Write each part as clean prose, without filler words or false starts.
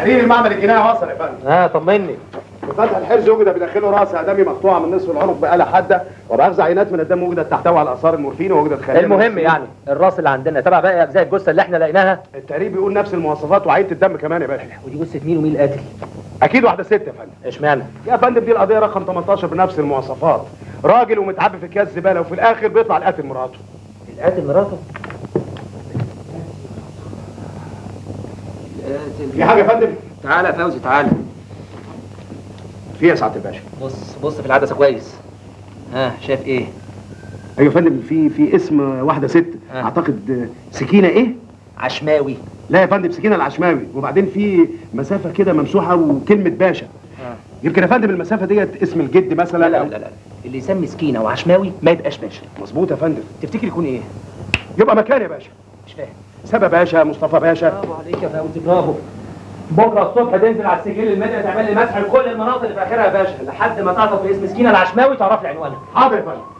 تقرير المعمل الجنائي وصل يا فندم. طمني. فتح الحرز وجد بداخله راس ادمي مقطوعه من نصف العنق بآلة حاده، وبأخذ عينات من الدم وجدت تحتوي على اثار المورفين ووجدت خلايا. المهم يعني الراس اللي عندنا تبع باقي اجزاء الجثه اللي احنا لقيناها؟ التقرير بيقول نفس المواصفات وعينه الدم كمان يا باشا. ودي جثه مين ومين القاتل؟ اكيد واحده ست يا فندم. اشمعنى؟ يا فندم دي القضيه رقم 18 بنفس المواصفات، راجل ومتعبي في اكياس زباله وفي الاخر بيطلع القاتل مراته. القاتل مراته؟ في حاجه يا فندم؟ تعالى يا فوزي تعالى. في يا سعاده الباشا. بص في العدسه كويس. شايف ايه؟ ايوه يا فندم، في اسم واحده ست اعتقد سكينه ايه؟ عشماوي. لا يا فندم سكينه العشماوي، وبعدين في مسافه كده ممسوحه وكلمه باشا. يمكن يا فندم المسافه ديت اسم الجد مثلا. لا اللي يسمي سكينه وعشماوي ما يبقاش باشا. مظبوط يا فندم. تفتكر يكون ايه؟ يبقى مكان يا باشا. مش فاهم. سبا باشا، مصطفى باشا. برافو عليك يا فوزي برافو. بكره الصبح تنزل على السجل المدني تعمل لي مسح لكل المناطق اللي في اخرها يا باشا لحد ما تعطف باسم سكينه العشماوي تعرف لي عنوانها. حاضر يا فندم.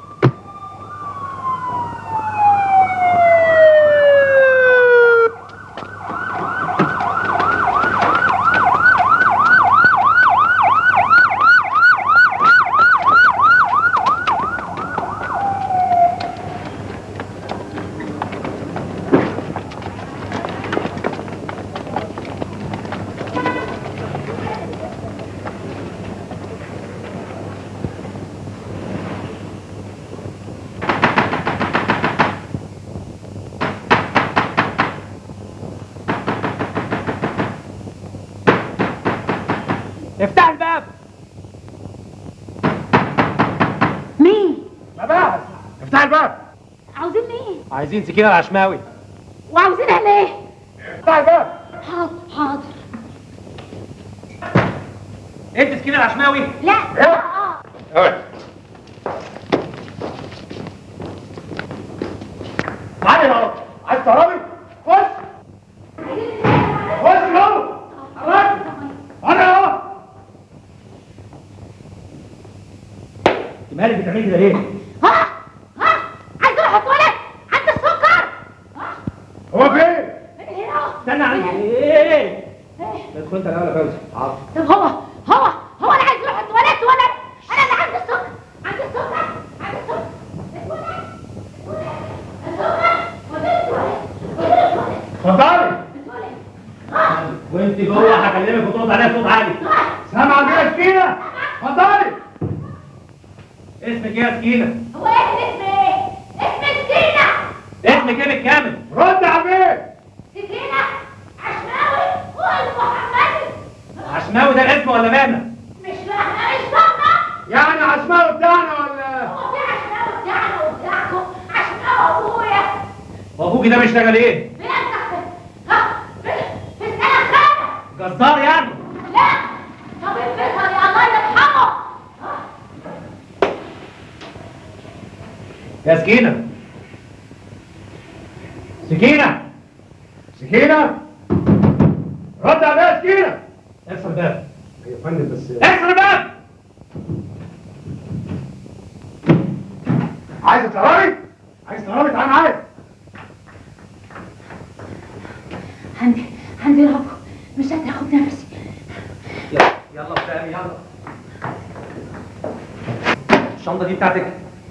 افتح الباب. مين؟ مباحث. افتح الباب. عاوزين مين؟ عايزين سكينه العشماوي. وعاوزينها ليه؟ افتح الباب. حاضر. انت سكينه العشماوي؟ لا. تعالي يا عايز تهربي؟ خش جوه. حركي. انا اهو. مالك بتعملي كده ليه؟ عايز اروح اتولد عند السكر. هو فين؟ استنى عليك. ايه؟ ادخل انت الاول يا فوزي. حاضر. طب هو اللي عايز يروح اتولد ولا انا اللي عند السكر؟ عند السكر. اتفضلي. وانت جوه هكلمك وترد عليا بصوت عالي. سامعه دي يا سكينه؟ اتفضلي. اسمك ايه يا سكينه؟ هو اسم ايه؟ اسم سكينة. اسمك ايه بالكامل؟ رد على البيت. سكينة عشماوي والمحمدي. عشماوي ده الاسم ولا مانا؟ مش فاهمة. يعني عشماوي بتاعنا ولا؟ هو في عشماوي بتاعنا وبتاعكم؟ عشماوي ابويا. وابوكي ده بيشتغل ايه؟ في السنة الخامة. جزار يعني؟ لا طبيب بيطري الله يرحمه. يا سكينة. سكينه رد عليها يا سكينه. اكسر الباب. يا فندم بس اكسر الباب. عايز تهربي؟ تعالى معايا. عندي رهبة مش قادرة اخد نفسي. يلا ابدأي يلا. الشنطة دي بتاعتك؟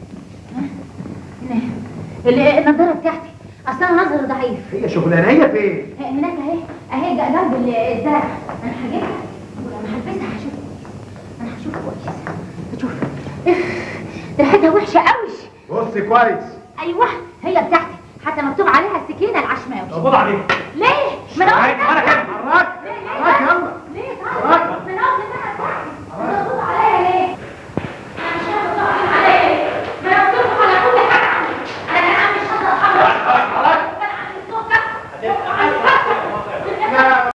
النضارة بتاعتي اصل انا نظري ضعيف. هي شغلانيه فين؟ هناك اهي جنب الزرع. انا هجيبها ولما هلبسها هشوف كويس. شوف ريحتها وحشة قوي. بص كويس. ايوه هي بتاعتي حتى مكتوب عليها السكينة العشماوي. مقبوض عليها. ليه؟ من انا كده. حرك يلا. ليه طيب؟ من اول السنة بتاعتي مكتوب عليها ليه؟ انا مش مكتوب عليها ليه؟ ما مكتوب على كل حاجة. انا كان عندي شنطة حمراء. كان عندي سكر. عندي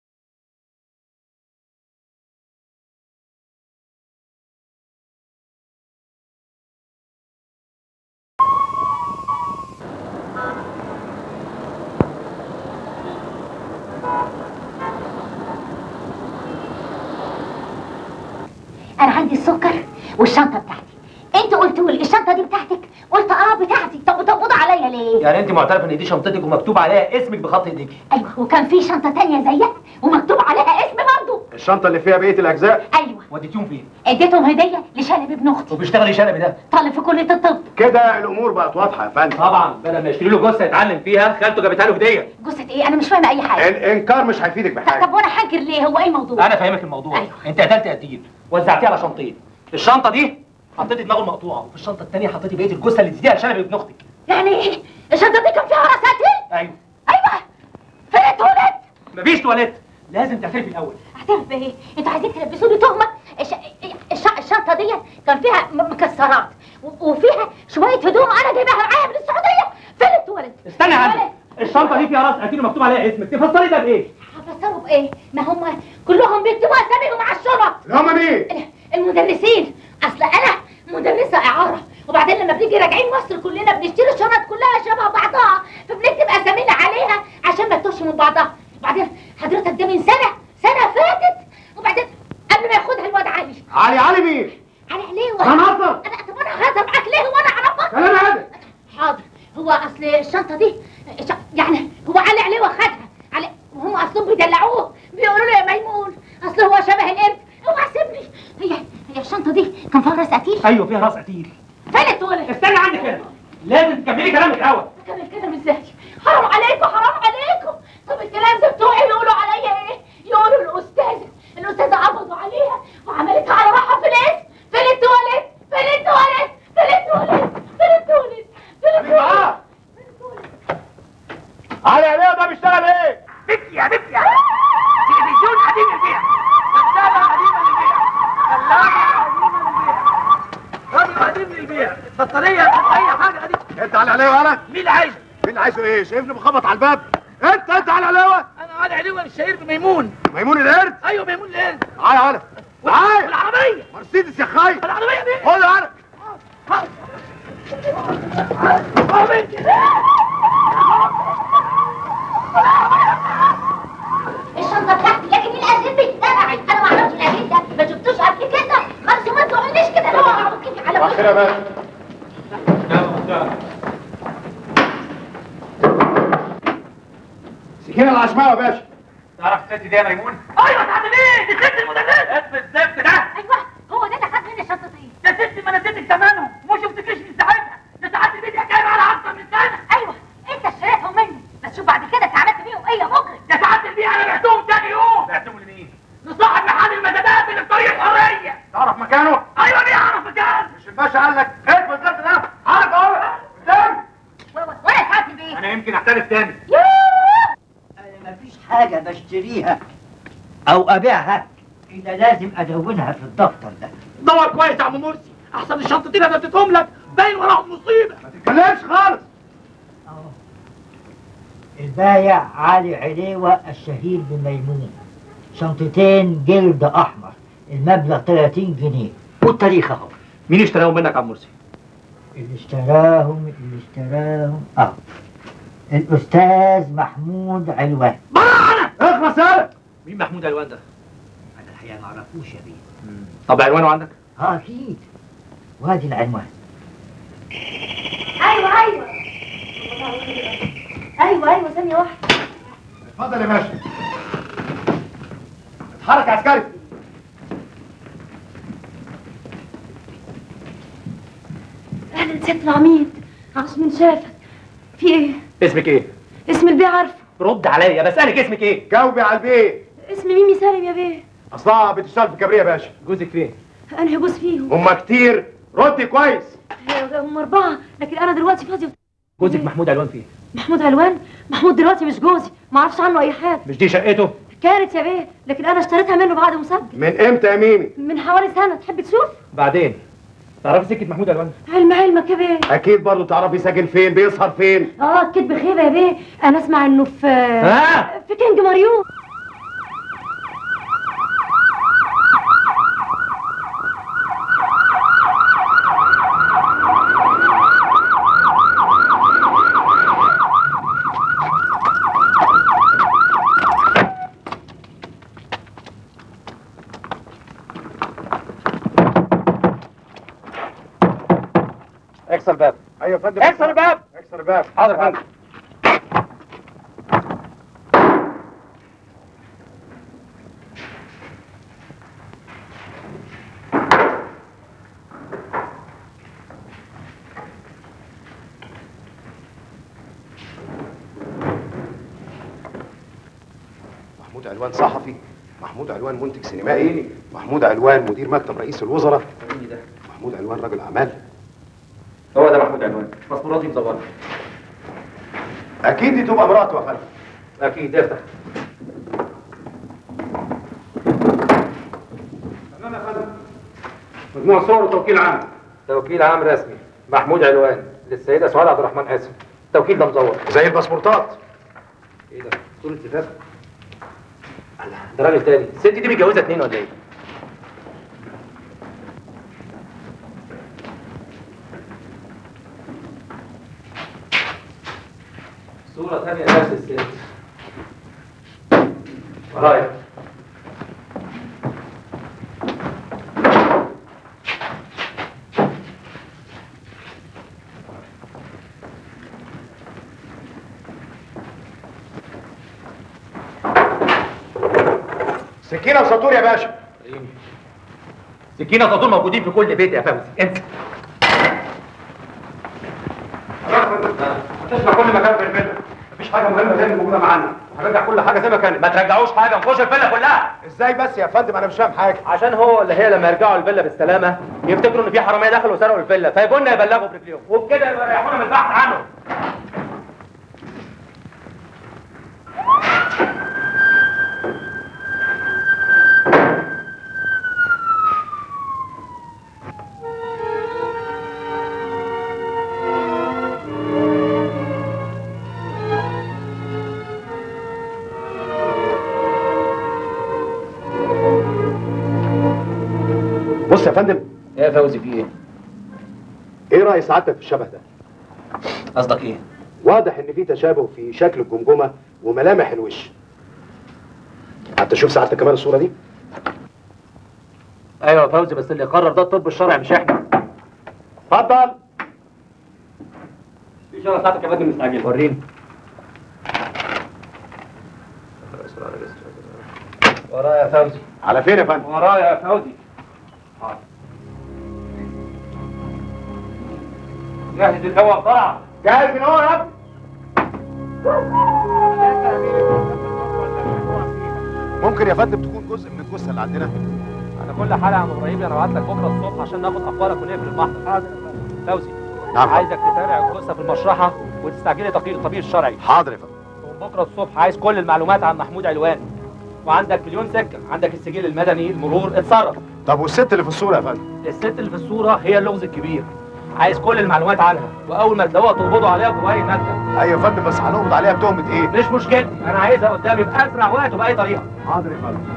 انا عندي السكر والشنطه بتاعتي. انت قلت لي الشنطه دي بتاعتك، قلت بتاعتي. طب بتقبض عليا ليه؟ يعني انت معترفه ان دي شنطتك ومكتوب عليها اسمك بخط ايديكي؟ ايوه وكان في شنطه تانية زيك ومكتوب عليها اسم الشنطه اللي فيها بقيه الاجزاء؟ ايوه. وديتيهم فين؟ اديتهم هديه لشلبي ابن اختي. وبيشتغل ايه شلبي ده؟ طالب في كليه الطب. كده الامور بقت واضحه يا فندم. طبعا بدل ما يشتري له جثه يتعلم فيها خالته جابتها له هديه. جثه ايه؟ انا مش فاهمه اي حاجه. الانكار مش هيفيدك بحاجه. طب وانا هنكر ليه؟ هو ايه الموضوع؟ انا فاهمك الموضوع. أيوة. انت قتلت قتيل وزعتيه على شنطين. الشنطه دي حطيتي دماغه المقطوعه، وفي الشنطه الثانيه حطيتي بقيه الجثه اللي تديها لشلبي ابن اختك. يعني ايه؟ الشنطه دي كان فيها راس قتيل؟ ايوه. ايوه. فين التواليت؟ مفيش تواليت، لازم تعترفي الاول. اعترف بايه؟ انتوا عايزين تلبسوني تهمه؟ الشنطه دي كان فيها مكسرات وفيها شويه هدوم انا جايباها معايا من السعوديه. فين التواليت؟ استنى يا عم، الشنطه دي فيها راس قتيل ومكتوب عليها اسمك، تفسري ده بايه؟ هفسروا بايه؟ ما هم كلهم بيكتبوا اساميهم على الشنط. اللي هم مين؟ المدرسين. اصل انا مدرسه اعاره، وبعدين لما بنيجي راجعين مصر كلنا بنشتري الشنط كلها شبه بعضها، فبنكتب اسامينا عليها عشان ما تتوهش من بعضها. وبعدين حضرتك ده من سنه فاتت، وبعدين قبل ما ياخدها الواد علي. علي مين؟ علي عليه انا هزر. طب انا هزر معاك ليه وانا اعرفك؟ كلام هذا. حاضر. هو اصل الشنطه دي يعني هو علي عليه واخدها علي، وهم اصلهم بيدلعوه بيقولوا له يا ميمون اصل هو شبه القرد. اوعى سيبني. هي الشنطه دي كان فيها راس قتيل؟ ايوه فيها راس قتيل. فين التواليت؟ استنى عندك هنا، لازم تكملي كلامك الاول. اكمل كده ازاي؟ حرام عليكم حرام عليكم. طب الكلام ده بتوعي يقولوا عليا ايه؟ يقولوا الاستاذه قبضوا عليها وعملتها على روحها في الاسم. فين التواليت؟ فين التواليت؟ فين التواليت؟ فين التواليت؟ فين التواليت؟ علي عليه ده بيشتغل ايه؟ بكي يا تلفزيون قديم البيع، غسالة قديمة للبيع، ثلاجة قديمة للبيع، راديو قديم للبيع، بطارية، أي حاجة قديمة. انت علي عليه ولا؟ مين اللي عايزه؟ مين اللي عايزه ايه؟ شايفني بخبط على الباب؟ انت علي عليه؟ أنا علي علوة الشهير بميمون. ميمون القرد؟ أيوه ميمون القرد. تعالى تعالى. العربية. مرسيدس يا خاي. العربية دي. خد على. الشنطه بتاعتي، لكن القديم بتاعي انا ما اعرفش القديم ده، ما شفتوش قبل كده خالص وما تقوليش كده. انا اعرف كيف على اخر يا باشا. سكينة العشماوي يا باشا. تعرف الست دي يا ميمون؟ ايوه تعرف مين؟ دي ست المدرس. اسم الزفت ده. ايوه هو ده اللي خد مني الشنطتين. يا ستي ما انا اديتك ثمنهم وما شفتكيش من ساعتها، ده ساعات الفيديو جايب على اكتر من سنه. ايوه انت اشتريتهم مني، بس شوف بعد كده انت عملت بيهم ايه يا مجرم. يا ساعات البيع انا بعتهم تاني يوم. بعتهم لمين؟ لصاحب محل المزادات من الطريق الحريه. تعرف مكانه؟ ايوه مين يعرف مكان؟ مش الباشا قال لك ايه بالظبط ده؟ عارف اهو قدام. ولا ساعات البيت. انا يمكن احترف تاني. انا مفيش حاجة بشتريها او ابيعها الا لازم ادونها في الدفتر ده. دور كويس يا عم مرسي، احسن الشنطتين انا اديتهم لك باين وراهم مصيبه. ما تتكلمش خالص. اهو البايع علي عليوة الشهير بميمون، شنطتين جلد احمر، المبلغ 30 جنيه والتاريخ اهو. مين اشتراهم منك يا عم مرسي؟ اللي اشتراهم اهو الاستاذ محمود علوان. براءة. اخلص يالا. مين محمود علوان ده؟ انا الحقيقة ما اعرفوش يا بيه. طب عنوانه عندك؟ اكيد، وادي العنوان. ايوه ثانيه واحده. اتفضل يا باشا. اتحرك يا عسكري. اهلا سيادة العميد، عاش من شافك. في ايه؟ اسمك ايه؟ اسم البيه عارفه. رد عليا بسألك اسمك ايه؟ جاوبي على البيت. اسم ميمي سالم يا بيه. اصلها بتشتغل في كبريه يا باشا. جوزك فين؟ انا هجوز فيهم. هما كتير، ردي كويس. هم 4، لكن انا دلوقتي فاضيه. جوزك محمود علوان فين؟ محمود علوان؟ محمود دلوقتي مش جوزي، ما اعرفش عنه اي حاجه. مش دي شقته؟ كانت يا بيه، لكن انا اشتريتها منه بعد مسجل. من امتى يا ميمي؟ من حوالي سنه، تحب تشوف؟ بعدين تعرفي سكة محمود علوان؟ علمك يا بيه. اكيد برضه تعرفي ساكن فين، بيسهر فين. كدب خيبه يا بيه، انا اسمع انه في كينج ماريو. اكسر الباب. ايوه يا فندم. اكسر الباب. اكسر الباب. حاضر يا فندم. محمود علوان صحفي، محمود علوان منتج سينمائي، محمود علوان مدير مكتب رئيس الوزراء. مين ده؟ محمود علوان رجل اعمال. هو ده محمود علوان، باسبوراتي مزوره. اكيد دي تبقى مراته يا فندم. اكيد، افتح. تمام يا فندم. مجموع صور وتوكيل عام. توكيل عام رسمي، محمود علوان للسيده سعاد عبد الرحمن قاسم. التوكيل ده مزور زي الباسبورتات. ايه ده؟ صورة زفاف؟ ده راجل تاني، الست دي متجوزه 2 ولا ايه؟ صورة تانية نفس الست. ورايا. سكينه وساطور يا باشا. سكينة وساطور موجودين في كل بيت يا فوزي، انت. هتسمع كل مكان في الفيلا. مفيش حاجه مهمه زي اللي موجوده معانا، وهنرجع كل حاجه زي ما كانت. ما ترجعوش حاجة، نخش الفيلا كلها. ازاي بس يا فندم؟ انا مش فاهم حاجه. عشان هو ولا هي لما يرجعوا الفيلا بالسلامة يفتكروا ان في حرامية دخلوا وسرقوا الفيلا، فيبقوا لنا يبلغوا برجليهم، وبكده يبقى يريحونا من البحث عنه. بص يا فندم. ايه يا فوزي، في ايه؟ ايه راي سعادتك في الشبه ده؟ قصدك ايه؟ واضح ان في تشابه في شكل الجمجمه وملامح الوش. حتى شوف سعادتك كمان الصوره دي. ايوه يا فوزي، بس اللي يقرر ده الطب الشرعي مش احنا. اتفضل. في شرع ساعتك يا فندم مستعجل. وريني. ورايا يا فوزي. على فين يا فندم؟ ورايا يا فوزي. حاضر. جهز الهواء بسرعه. جاهز من هو يا ابني؟ ممكن يا فندم تكون جزء من الجثه اللي عندنا؟ انا كل حلقه من ابراهيم انا هبعت لك بكره الصبح عشان ناخد اخبارك ونقفل المحضر. حاضر. فوزي. نعم. عايزك تتابع الجثه في المشرحه وتستعجلي تقرير الطبيب الشرعي. حاضر يا فندم. ومن بكره الصبح عايز كل المعلومات عن محمود علوان. وعندك مليون سكه، عندك السجل المدني، المرور، اتصرف. طب والست اللي في الصوره يا فندم؟ الست اللي في الصوره هي اللغز الكبير. عايز كل المعلومات عنها، واول ما تلاقوها تقبضوا عليها بأي ماده. ايوه يا فندم، بس هنقبض عليها بتهمه ايه؟ مش مشكلتي، انا عايزها قدامي باسرع وقت وباي طريقه. حاضر يا فندم.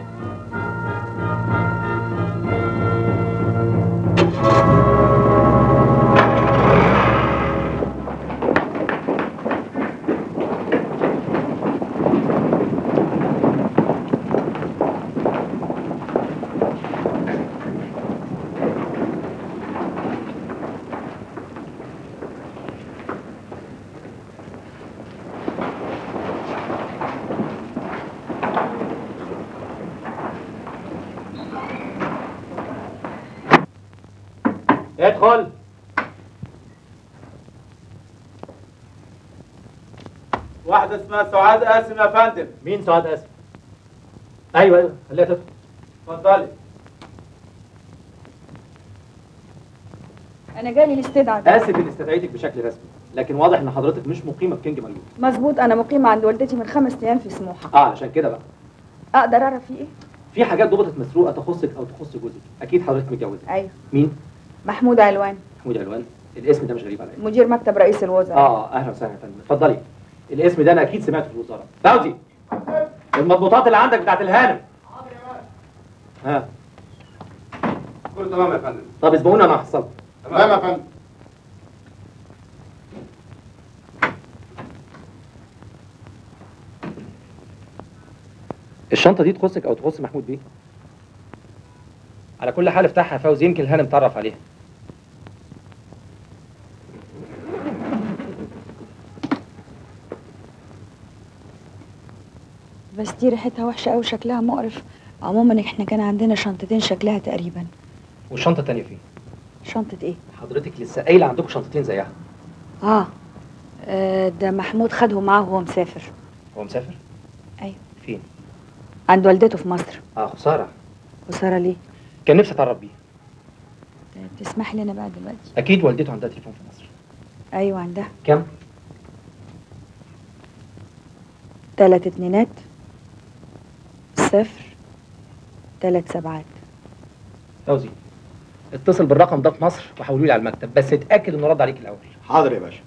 ادخل. واحدة اسمها سعاد قاسم يا فندم. مين سعاد قاسم؟ ايوه خليها تدخل. اتفضلي. انا جالي الاستدعاء ده. اسف اني استدعيتك بشكل رسمي، لكن واضح ان حضرتك مش مقيمه في كينج مليون. مظبوط، انا مقيمه عند والدتي من 5 ايام في سموحه. عشان كده بقى اقدر اعرف في ايه؟ في حاجات ضبطت مسروقه تخصك او تخص جوزك. اكيد حضرتك متجوزه. ايوه. مين؟ محمود علوان. محمود علوان. الاسم ده مش غريب عليا. مدير مكتب رئيس الوزراء. اهلا وسهلا يا فندم، اتفضلي. الاسم ده انا اكيد سمعته في الوزاره. فوزي، المضبوطات اللي عندك بتاعت الهانم. حاضر يا فندم. ها كله تمام يا فندم. طب اسبقونا مع حصلت. تمام يا فندم. الشنطه دي تخصك او تخص محمود بيه؟ على كل حال افتحها يا فوزي، يمكن الهانم تعرف عليها. بس دي ريحتها وحشه قوي، شكلها مقرف. عموما احنا كان عندنا شنطتين شكلها تقريبا. والشنطه الثانيه فين؟ شنطه ايه؟ حضرتك لسه قايله عندكم شنطتين زيها. ده محمود خدهم معاه وهو مسافر. هو مسافر؟ ايوه. فين؟ عند والدته في مصر. خساره. خساره ليه؟ كان نفسي اتعرف بيها. تسمح لي انا بقى دلوقتي؟ اكيد والدته عندها تليفون في مصر. ايوه عندها. كم؟ 3 2 0 3 7. فوزي اتصل بالرقم ده في مصر وحولوا لي على المكتب، بس اتاكد انه رد عليك الاول. حاضر يا باشا.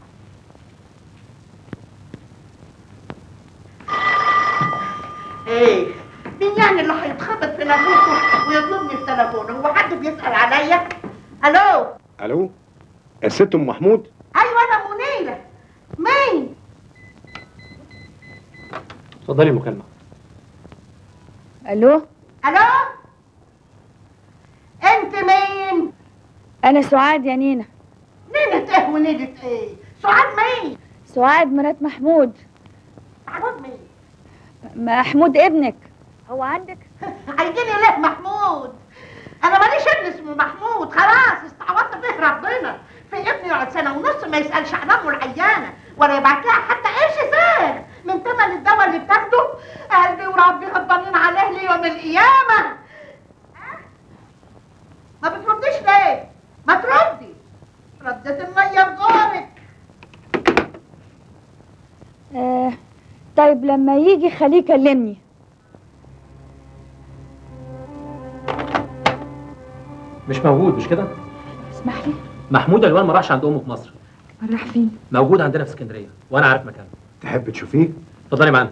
ايه مين يعني اللي هيتخبط في نافوخه ويطلبني في تليفونه؟ هو حد بيسأل عليا؟ الو. الو الست ام محمود؟ ايوه انا منيره. مين؟ اتفضلي المكالمه. الو. الو انت مين؟ انا سعاد يا نينا. نينة ايه ونينة ايه؟ سعاد مين؟ سعاد مرات محمود. محمود مين؟ محمود ابنك. هو عندك؟ هيجيلي ليه محمود؟ انا ماليش ابن اسمه محمود، خلاص استعوضت به ربنا. في ابني يقعد سنه ونص ما يسالش عن امه العيانه ولا يبعت لها حتى قرش ساغ من ثمن الدواء اللي بتاخده. قلبي وربي غضبانين عليه ليوم القيامه. ما بترديش ليه؟ ما تردي. ردت الميه بجورك. طيب لما يجي خليه يكلمني. مش موجود مش كده؟ اسمح لي. محمود علوان ما راحش عند امه في مصر. راح فين؟ موجود عندنا في اسكندريه وانا عارف مكانه. تحب تشوفيه؟ اتفضلي معانا.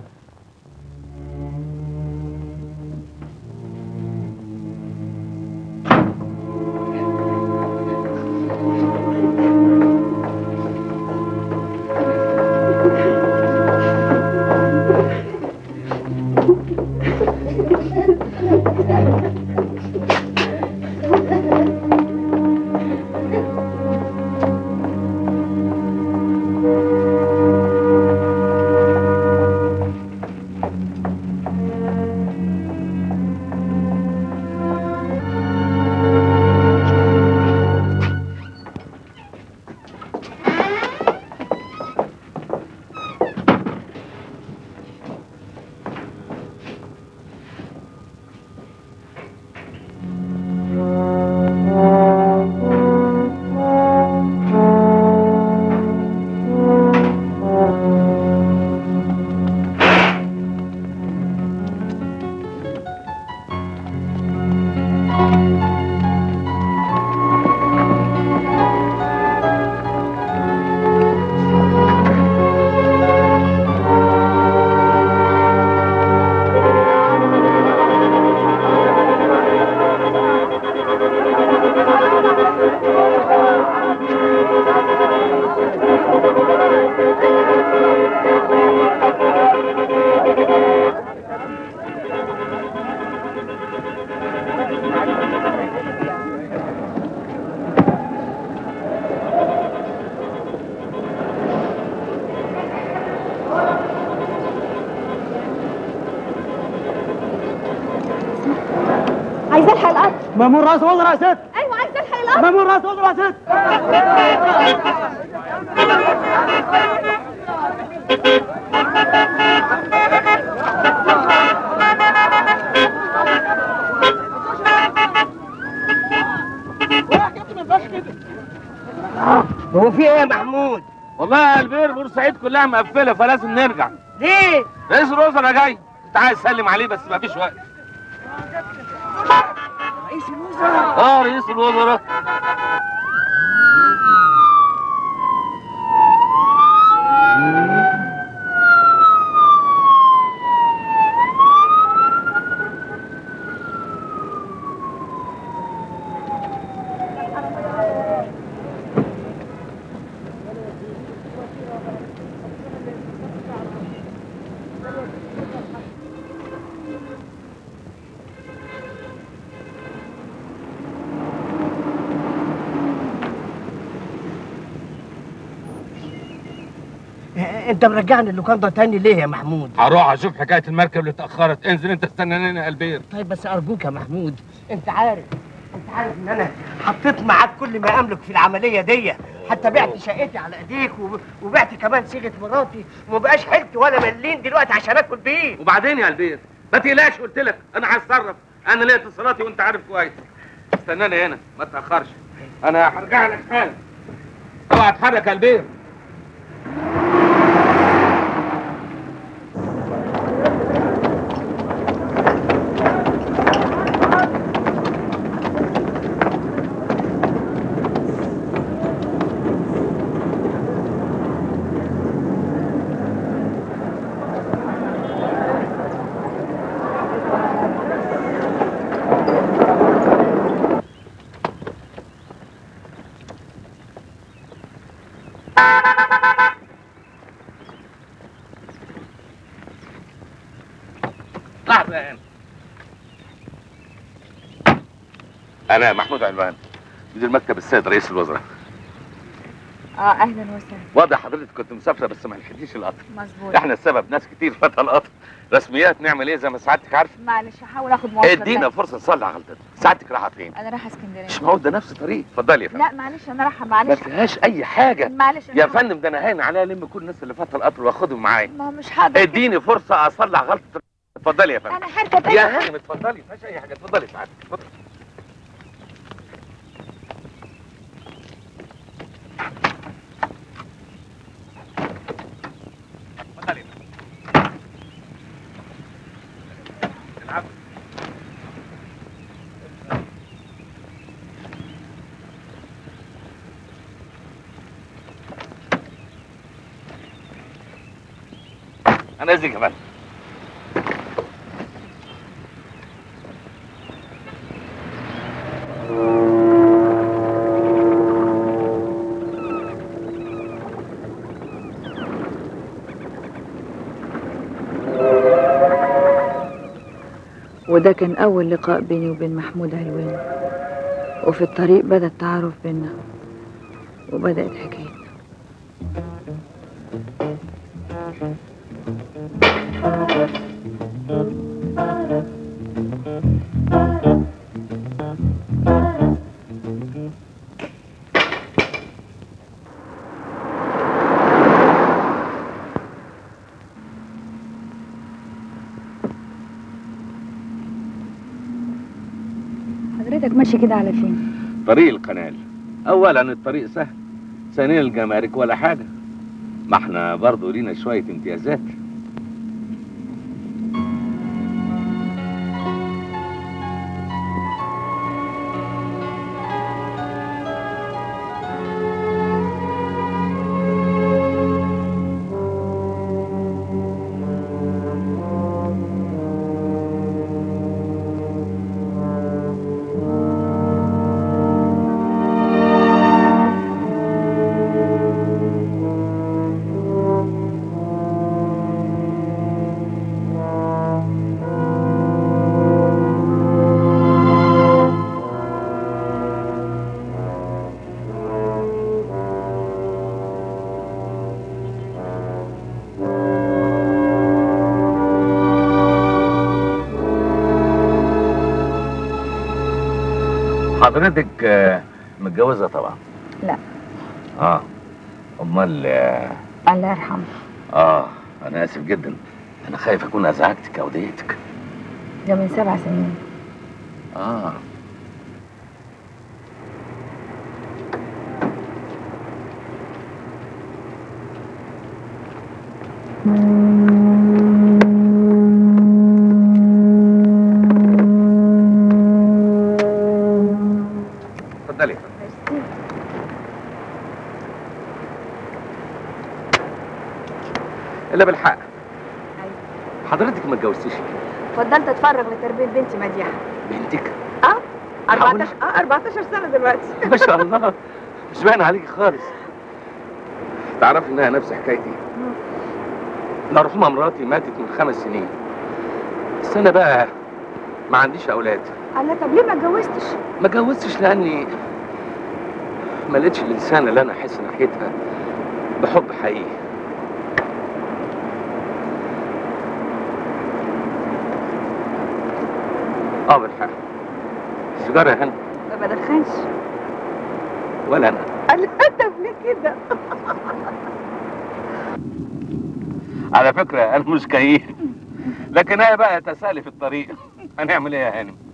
عايزه الحق القطر. مأمور رئيس وزراء يا ست. ايوه عايزه الحق القطر. مأمور رئيس وزراء يا ست. هو في ايه يا محمود؟ والله يا البير بورسعيد كلها مقفله فلازم نرجع. ليه؟ رئيس الوزراء جاي، انت عايز تسلم عليه بس مفيش وقت. رئيس الوزراء؟ رئيس الوزراء. انت مرجعني اللوكاندا تاني ليه يا محمود؟ هروح اشوف حكايه المركب اللي اتاخرت. انزل انت استناني يا البير. طيب بس ارجوك يا محمود، انت عارف ان انا حطيت معاك كل ما املك في العمليه دي، حتى بعت شقتي على ايديك وبعت كمان صيغه مراتي ومبقاش حلت ولا ملين دلوقتي عشان اكل بيه. وبعدين يا البير ما تقلقش قلت لك انا هتصرف، انا ليا اتصالاتي وانت عارف كويس. استناني هنا ما تاخرش، انا هرجع لك حالا. اوعى تتحرك يا البير. لحظة هنا. أنا محمود علوان، مدير مكتب السيد رئيس الوزراء. اهلا وسهلا. واضح حضرتك كنت مسافرة بس ما لحقتيش القطر. مظبوط. احنا السبب، ناس كتير فاتها القطر. رسميات نعمل ايه زي ما سعادتك عارفة؟ معلش هحاول اخد مواصلات. ادينا فرصة نصلح غلطتنا. سعادتك رايحة فين؟ انا رايحه اسكندريه. مش معقول ده نفس الطريق. اتفضلي يا فندم. لا معلش انا رايحه، ما معلش. فيهاش أي حاجة. معلش يا فندم ده أنا هاين عليا ألم كل الناس اللي فاتها القطر وآخدهم معايا. ما مش هقدر. اديني فرصة أصلح غلطة. اتفضلي يا فندم. انا هركب. يا هانم اتفضلي، ما فيهاش أي حاجة. اتفضلي سعادتك، اتفضلي. اتفضلي يا فندم. العفو. أنا إذنك يا فندم. وده كان أول لقاء بيني وبين محمود علوان، وفي الطريق بدأ التعارف بينا وبدأت حكايتنا. حضرتك ماشي كده على فين؟ طريق القنال. اولا الطريق سهل، ثانيا الجمارك ولا حاجه، ما احنا برضه لينا شويه امتيازات. حضرتك متجوزة طبعا؟ لا. امال الله يرحمه. انا اسف جدا، انا خايف اكون ازعجتك او ضايقتك. ده من 7 سنين. اتفضلي. الا بالحق، حضرتك ما اتجوزتيش ليه؟ فضلت اتفرغ لتربيه بنتي مديحه. بنتك؟ 14 سنه دلوقتي. ما شاء الله، مش باين عليكي خالص. تعرفي انها نفس حكايتي. مرحومه مراتي ماتت من 5 سنين، بس انا بقى ما عنديش اولاد. الله، طب ليه ما اتجوزتش؟ ما اتجوزتش لاني ما لقيتش الانسان اللي انا احس ناحيتها بحب حقيقي. بالحق. السيجاره يا هنا؟ ما بدخنش. ولا انا. طب ليه كده؟ على فكره انا مش كيف، لكن هي بقى تسالي في الطريق. هنعمل ايه يا هانم؟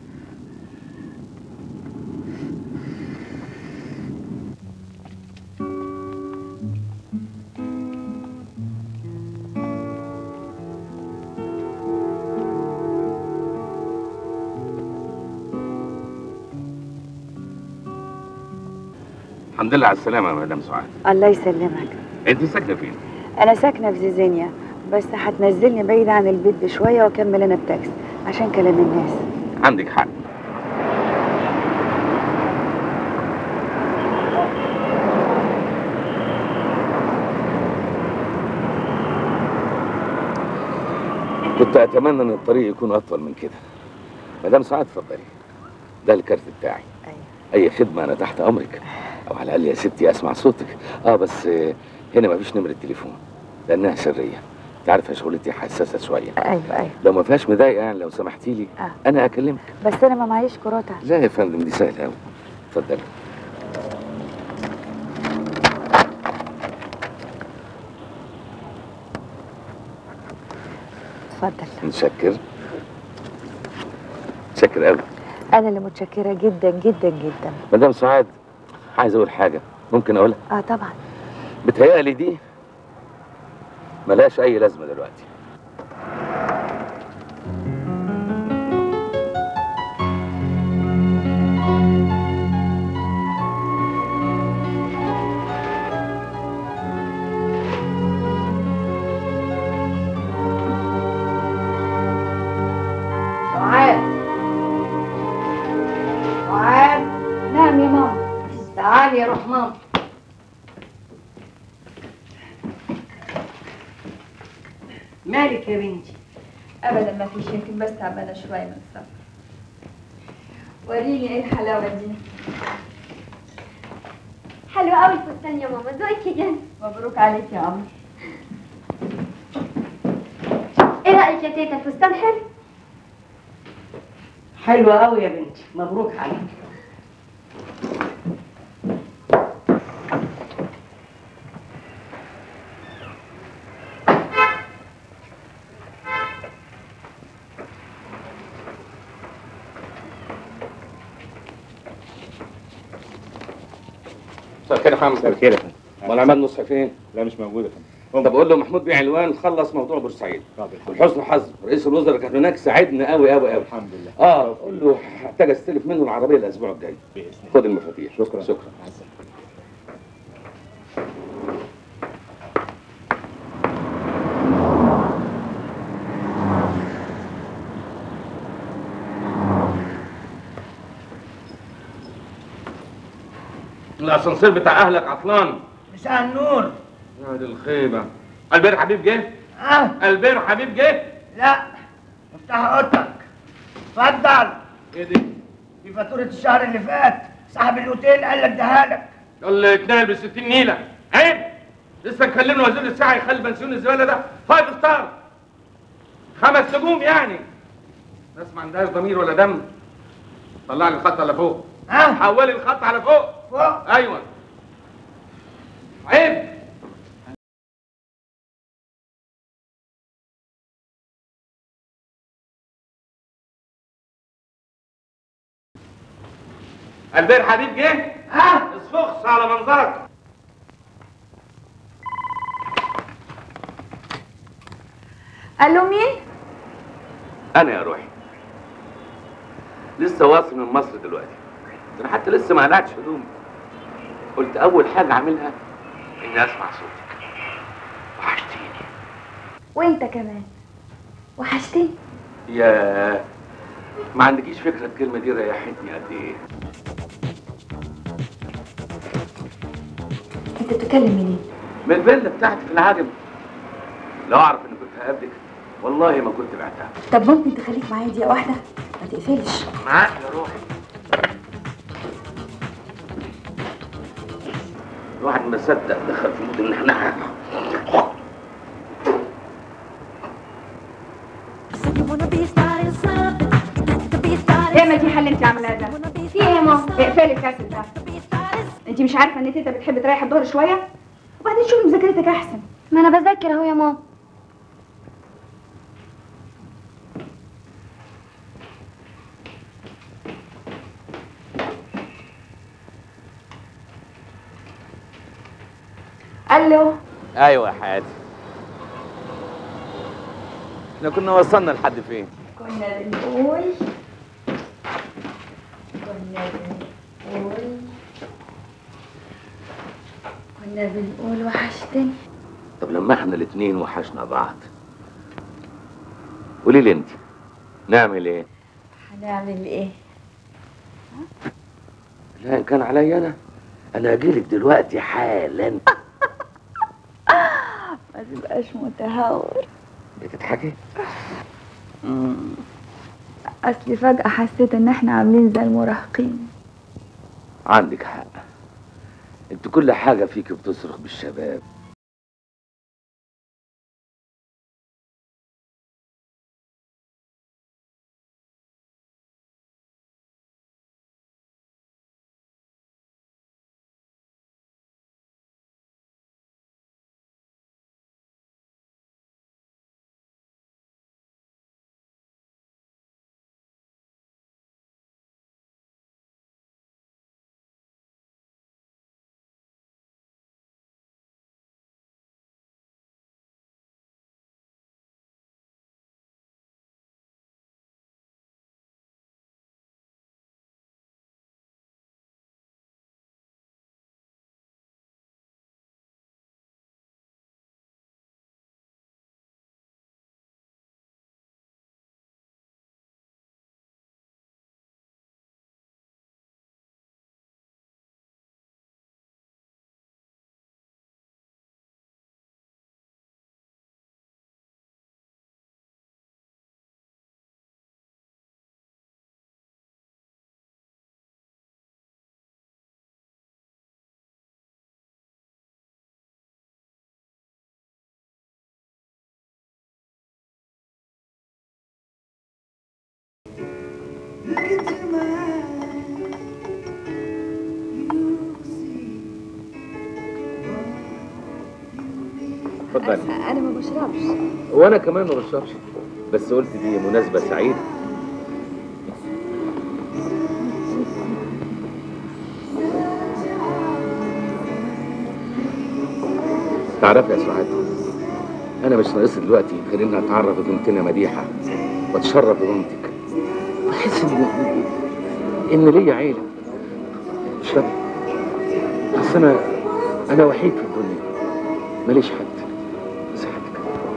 الحمد لله على السلامة يا مدام سعاد. الله يسلمك. انت ساكنة فين؟ انا ساكنه في زيزينيا، بس هتنزلني بعيد عن البيت بشويه واكمل انا بتاكسي عشان كلام الناس. عندك حق. كنت اتمنى ان الطريق يكون اطول من كده. مدام سعاد اتفضلي، ده الكارت بتاعي. اي خدمه انا تحت امرك، او على الاقل يا ستي اسمع صوتك. بس هنا مفيش نمره تليفون لانها سريه. انت عارفه شغلتي حساسه شويه. ايوه لو ما فيهاش مضايقه يعني، لو سمحتي لي انا اكلمك. بس انا ما معيش كروته. لا يا فندم، دي سهله قوي. اتفضلي. اتفضل. متشكر. متشكر قوي. انا اللي متشكره جدا جدا جدا. مدام سعاد، عايز اقول حاجه، ممكن اقولها؟ طبعا. بتهيألي دي ملهاش اي لازمه دلوقتي. سعاد. نعم يا ماما. تعالي يا روح ماما. مالك يا بنتي؟ ابدا ما فيش، يمكن بس تعبانه شويه من السفر. وريني ايه الحلاوه دي. حلو قوي الفستان يا ماما، ذوقك يجنن. مبروك عليك يا قمر. ايه رايك يا تيتا، الفستان حلو؟ حلوة قوي يا بنتي، مبروك عليك. مساء الخير يا حمد. مساء الخير يا فندم. امال عماد نصحي فين؟ لا مش موجود يا فندم. طب قول له محمود بيه علوان خلص موضوع بورسعيد. ولحسن حظ رئيس الوزراء كان هناك، ساعدنا قوي قوي قوي. الحمد لله. قول له هحتاج استلف منه العربيه الاسبوع الجاي. خد المفاتيح. شكرا. شكرا. الاسانسير بتاع اهلك عطلان. مساء النور. يا دي الخيبه. البير حبيب جه؟ البير حبيب جه؟ لا، افتح اوضتك. اتفضل. ايه دي؟ دي فاتورة الشهر اللي فات، صاحب الاوتيل قال لك اديها لك. قال لي اتنقل ب 60 نيله. عيب. لسه مكلمني وزير الساعه يخلي بنسيون الزباله ده 5 ستار. 5 نجوم يعني. ناس ما عندهاش ضمير ولا دم. طلع لي الخط على فوق. حولي الخط على فوق. فوق؟ ايوه. عيب. البير حبيب جه؟ اصفخس على منظرك. الو مين؟ انا يا روحي. لسه واصل من مصر دلوقتي. انا حتى لسه ما قلعتش هدومي. قلت اول حاجه اعملها اني اسمع صوتك. وحشتيني. وانت كمان وحشتني. يا ما عندكيش فكره الكلمه دي ريحتني قد ايه. انت بتتكلم منين؟ من الفيلا بتاعتي في العجم. لو اعرف اني كنت هقابلك والله ما كنت بعتها. طب ممكن تخليك معايا دقيقه واحده؟ ما تقفلش. معاك يا روحي. الواحد ما صدق دخل في مود النحنحه. ايه ما دي حل انت عاملاها ده؟ في ايه يا ماما؟ اقفلي الكاسيت ده. انت مش عارفه ان تيتا بتحب تريح الظهر شويه؟ وبعدين شوفي مذاكرتك احسن. ما انا بذاكر اهو يا ماما. الو. ايوه يا حياتي. احنا كنا وصلنا لحد فين؟ كنا بنقول وحشتني. طب لما احنا الاتنين وحشنا بعض، قولي لي انت نعمل ايه؟ هنعمل ايه؟ لا ان كان عليا انا هجيلك دلوقتي حالا. ما تبقاش متهور. بتضحكي؟ اصلي فجأة حسيت ان احنا عاملين زي المراهقين. عندك حق، انت كل حاجة فيك بتصرخ بالشباب. اتفضلي. انا ما بشربش. وانا كمان ما بشربش، بس قلت دي مناسبة سعيدة. تعرفي يا سعاد، انا مش ناقص دلوقتي غير اني اتعرف ببنتنا مديحة واتشرف ببنتك، واحس ان ليا عيلة. اشربي، بس انا وحيد في الدنيا، ماليش حد. صحتك.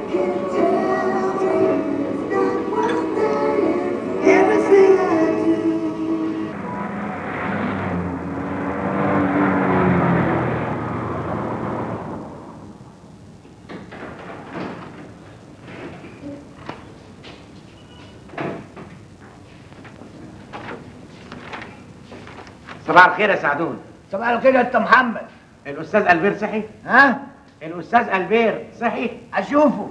صباح الخير يا سعدون. صباح الخير يا انت محمد. الاستاذ البير صحي؟ ها؟ الاستاذ البير صحي؟ اشوفه.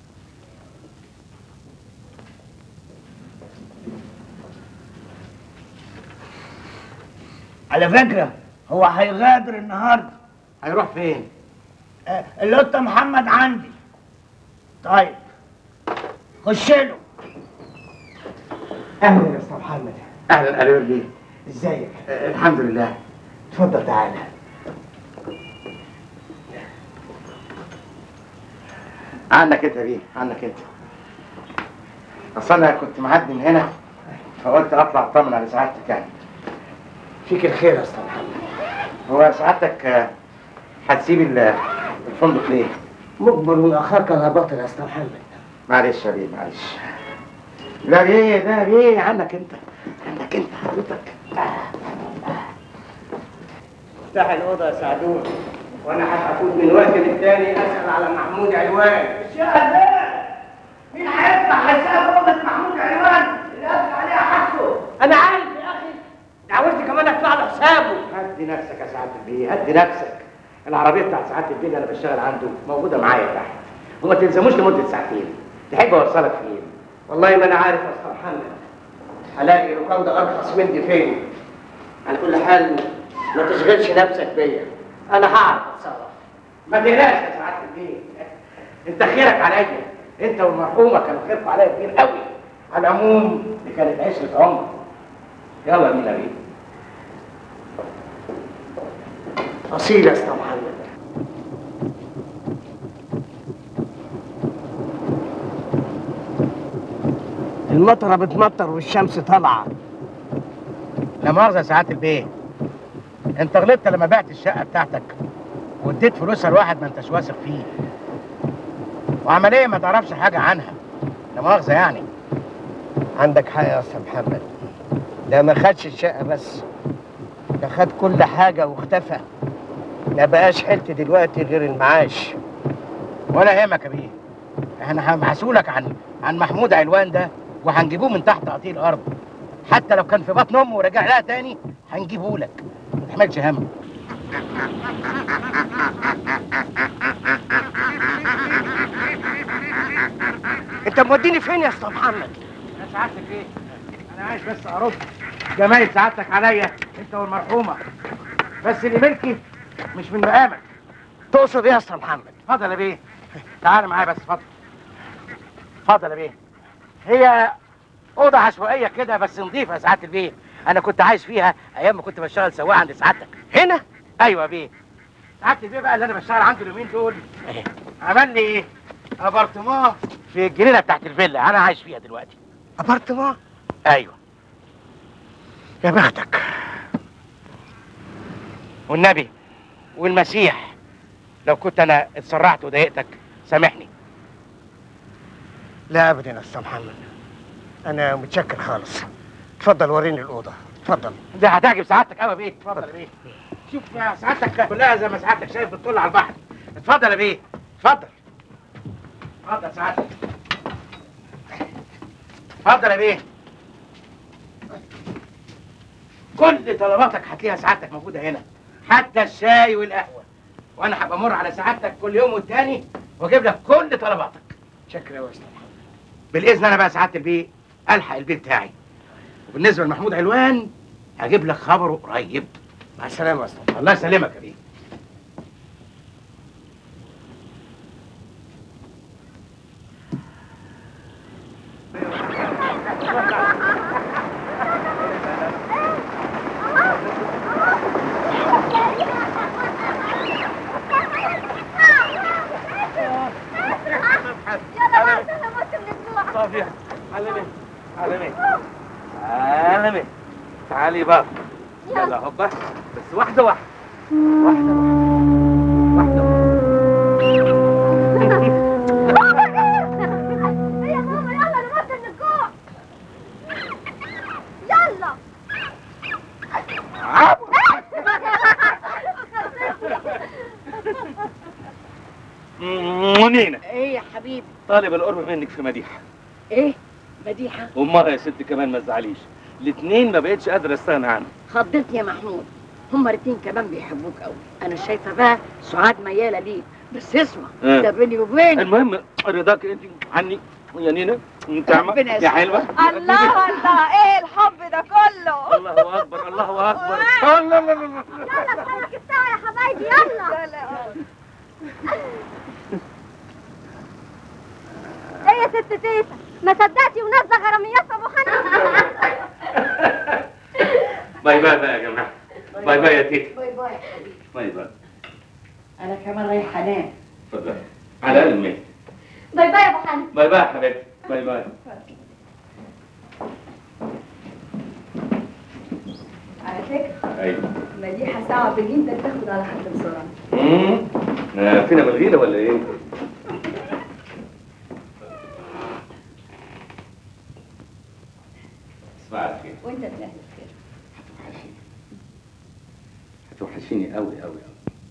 على فكرة هو هيغادر النهارده. هيروح فين؟ القطة محمد عندي. طيب خش له. اهلا يا استاذ محمد. اهلا البير بيه. ازيك؟ الحمد لله. اتفضل تعالى. عنك انت بيه، عنك انت. اصل انا كنت معدي من هنا فقلت اطلع اطمن على سعادتك يعني. فيك الخير يا استاذ محمد. هو سعادتك هتسيب الفندق ليه؟ مقبل اخاك لا بطل يا استاذ محمد. معلش يا بيه معلش. لا بيه ده بيه عنك انت، عنك انت حضرتك. افتح الأوضة يا سعدون وأنا هاخد من وقت للتاني أسأل على محمود علوان. الشقة ده مين هيفتح حساب أوضة محمود علوان اللي قافل عليها حاجته؟ أنا عارف يا أخي، عاوزني كمان أدفع له حسابه. هدي نفسك يا سعادة البيه، هدي نفسك. العربية بتاعت سعادة البيه اللي أنا بشتغل عنده موجودة معايا تحت، وما تلزموش لمدة ساعتين. تحب أوصلك فين؟ والله ما أنا عارف يا أستاذ محمد، هلاقي لوكاندا أرخص مني فين؟ على كل حال ما تشغلش نفسك بيا، أنا هعرف أتصرف. ما تقلقش يا سعادة البيه، أنت خيرك عليا، أنت والمرحومة كانوا خيركم عليا كبير قوي. على العموم دي كانت عشرة عمر. يلا بينا بيه. أصيل يا أستاذ محمد. المطره بتمطر والشمس طالعه. لا مؤاخذه يا سعاده البيه، انت غلطت لما بعت الشقه بتاعتك واديت فلوسها لواحد ما انتش واثق فيه، وعمليه ما تعرفش حاجه عنها. لا مؤاخذه يعني. عندك حق يا استاذ محمد، ده ما خدش الشقه بس، ده خد كل حاجه واختفى. ما بقاش حلت دلوقتي غير المعاش. ولا يهمك يا بيه، احنا هنبعثولك عن محمود علوان ده، وهنجيبوه من تحت قطيع الارض. حتى لو كان في بطن امه ورجع لها تاني هنجيبه لك، ما تحملش هم. انت موديني فين يا استاذ محمد؟ يا سعادتك ايه؟ انا عايش بس ارد جمايل سعادتك عليا انت والمرحومه، بس اللي ملكي مش من مقامك. تقصد ايه يا استاذ محمد؟ اتفضل يا بيه، تعال معايا بس. اتفضل اتفضل يا بيه. هي اوضه عشوائيه كده بس نظيفه يا سعاده البيه. انا كنت عايش فيها ايام ما كنت بشتغل سواق عند سعادتك. هنا؟ ايوه يا بيه. سعاده البيه بقى اللي انا بشتغل عنده اليومين دول عمل لي ايه؟ ابارتمان في الجنينه بتاعت الفيلا انا عايش فيها دلوقتي. ابارتمان؟ ايوه. يا بختك. والنبي والمسيح لو كنت انا اتسرعت وضايقتك سامحني. لا ابدا يا استاذ محمد، انا متشكر خالص. اتفضل وريني الاوضه. اتفضل. ده هتعجب سعادتك قوي يا بيه. اتفضل يا بيه. شوف يا سعادتك كلها زي ما سعادتك شايف بتطل على البحر. اتفضل يا بيه. اتفضل. اتفضل سعادتك. اتفضل يا بيه. كل طلباتك هتلاقيها سعادتك موجوده هنا، حتى الشاي والقهوه. وانا هبقى امر على سعادتك كل يوم والتاني واجيب لك كل طلباتك. شكرا يا استاذ. بالاذن انا بقى سعاده البيه الحق البيت بتاعي. وبالنسبه لمحمود علوان هجيب لك خبره قريب. مع السلامه يا استاذ. الله يسلمك يا بيه. عالمي تعالي بقى. يلا هوبا بس واحدة واحدة. واحدة واحدة. يا ماما يلا نموت من الجوع. يلا. منينة. ايه يا حبيبي؟ طالب القرب منك في مديحة. ايه؟ مديحة؟ وامها يا ست كمان ما تزعليش، الاتنين ما بقتش قادرة استغنى عنهم. خضت يا محمود، هما الاتنين كمان بيحبوك قوي. انا شايفه بقى سعاد مياله ليك، بس اسمع ده بيني وبينك. المهم رضاك انت عني يا نينا انت يا حلوه. الله الله، ايه الحب ده كله؟ الله اكبر الله اكبر. الله الله الله. يلا اتحرك الساعة يا حبايبي يلا. ايه يا ست تيتا؟ ما صدقتي ونازله غراميات في ابو حنان. باي باي بقى يا جماعه. باي باي يا تيتا. باي باي يا حبيبي. باي باي. انا كمان رايحه انام. اتفضل على الميت. باي باي يا ابو حنان. باي باي يا حبيبتي. باي باي. على فكرة ايوه مديحة صعب جدا تاخد على حد بسرعة. فينا من الغيره ولا ايه؟ صباح الخير. وانت بأهل الخير. هتوحشيني. هتوحشيني قوي قوي قوي.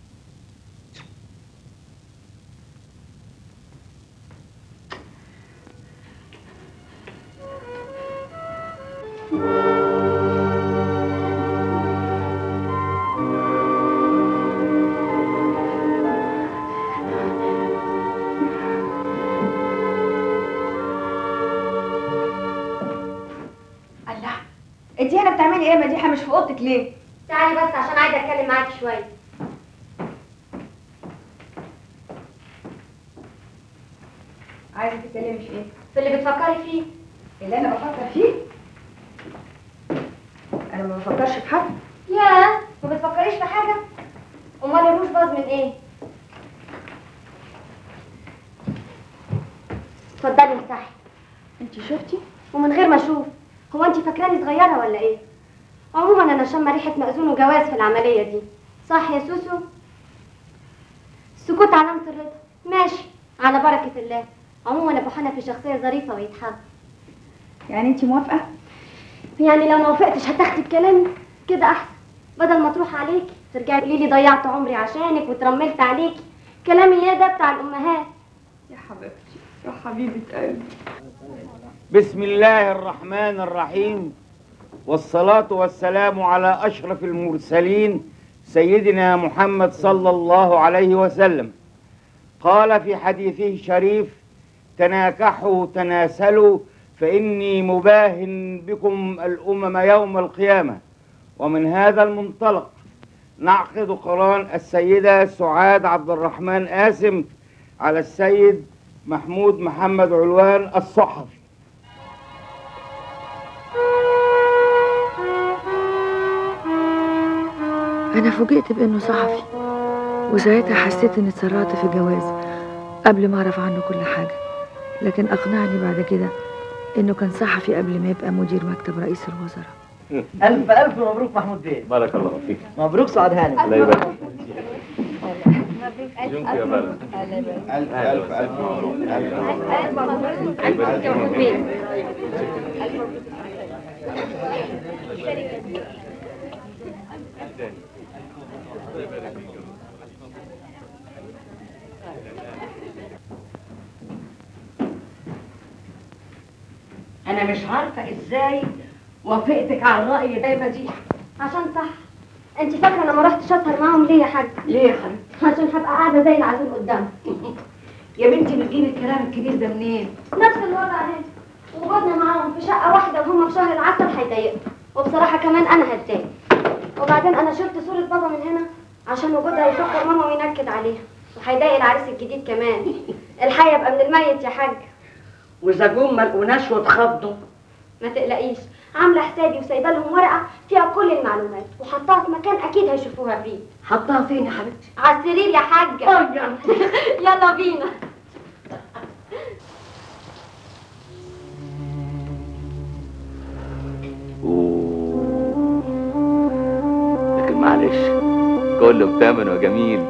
انت هنا بتعملي ايه يا مديحة؟ مش في اوضتك ليه؟ تعالي بس عشان عايزه اتكلم معاكي شويه. عايزة تتكلمي في ايه؟ في اللي بتفكري فيه. اللي انا بفكر فيه؟ انا ما بفكرش في حد. ياه ما بتفكريش في حاجه؟ امال الروش باظ من ايه؟ اتفضلي امسحي. انت شفتي؟ ومن غير ما اشوف. هو انت فاكراني صغيره ولا ايه؟ عموما انا شامه ريحه مأذون وجواز في العمليه دي. صح يا سوسو؟ السكوت علامه الرضا. ماشي على بركه الله. عموما ابو حنفي شخصيه ظريفه ويتحب. يعني انت موافقه؟ يعني لو ما وافقتش هتاخدي بكلامي كده احسن، بدل ما تروح عليكي ترجعي تقولي لي ضيعت عمري عشانك وترملت عليكي. كلامي يا ده بتاع الامهات. يا حبيبتي يا حبيبه قلبي. بسم الله الرحمن الرحيم، والصلاة والسلام على أشرف المرسلين سيدنا محمد صلى الله عليه وسلم. قال في حديثه الشريف: تناكحوا تناسلوا فإني مباهن بكم الأمم يوم القيامة. ومن هذا المنطلق نعقد قران السيدة سعاد عبد الرحمن قاسم على السيد محمود محمد علوان الصحفي. أنا فوجئت بإنه صحفي، وساعتها حسيت إني اتسرعت في الجواز قبل ما أعرف عنه كل حاجة، لكن أقنعني بعد كده إنه كان صحفي قبل ما يبقى مدير مكتب رئيس الوزراء. ألف ألف مبروك محمود بيه. بارك الله فيك. مبروك سعاد هانم. الله يبارك فيك. مبروك ألف ألف ألف ألف مبروك. ألف مبروك. ألف مبروك. أنا مش عارفة إزاي وافقتك على الرأي ده يا مديحة. عشان صح. انت فاكره انا ما رحتش اسهر معاهم ليه يا حاج؟ ليه يا حبيبتي؟ عشان هبقى قاعده زي العزوم قدامهم. يا بنتي بتجيبي الكلام الكبير ده منين؟ نفس الوضع هنا، وجودنا معاهم في شقه واحده وهم في شهر العسل هيضايقوا، وبصراحه كمان انا هتضايق. وبعدين انا شلت صوره بابا من هنا عشان وجودها يفكر ماما وينكد عليها، وهيضايق العريس الجديد كمان. الحي يبقى من الميت يا حاج. وإذا جم ما لقوناش واتخضوا؟ ما تقلقيش، عامله حسابي وسايبه لهم ورقه فيها كل المعلومات، وحطها في مكان اكيد هيشوفوها فيه. حطها فين يا حبيبتي؟ على السرير يا حاجه. يلا بينا. لكن معلش كله بثمن وجميل.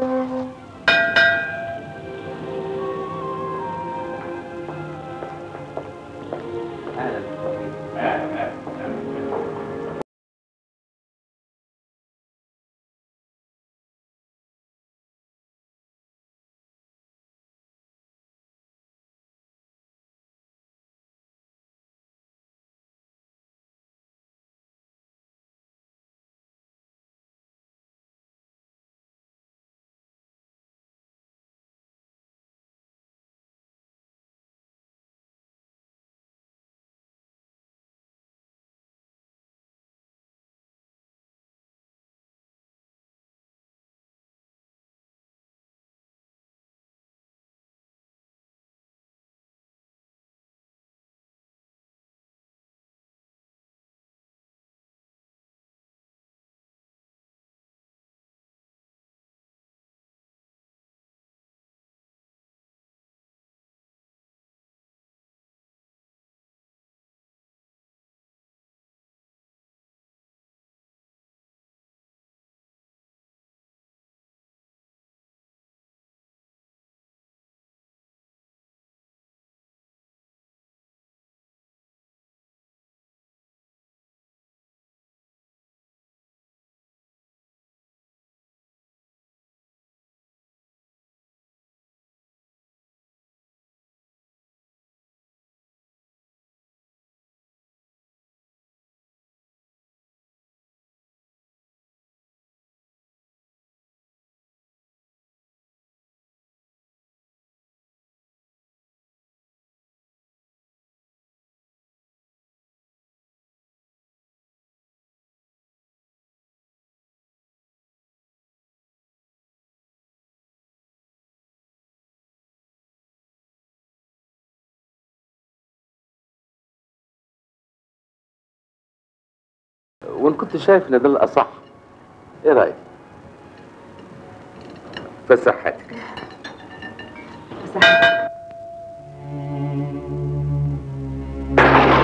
وان كنت شايف ان ده الاصح، ايه رايك؟ في صحتك. صحتك.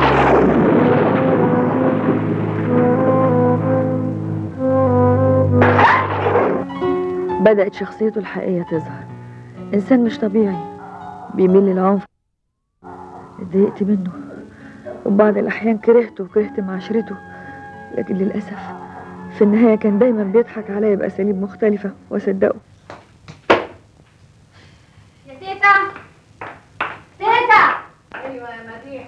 بدأت شخصيته الحقيقية تظهر. إنسان مش طبيعي، بيميل للعنف. اتضايقت منه، وبعض الأحيان كرهته وكرهت معاشرته، لكن للأسف في النهاية كان دايما بيضحك عليا بأساليب مختلفة وأصدقه. يا تيتا، تيتا. ايوه يا مديح.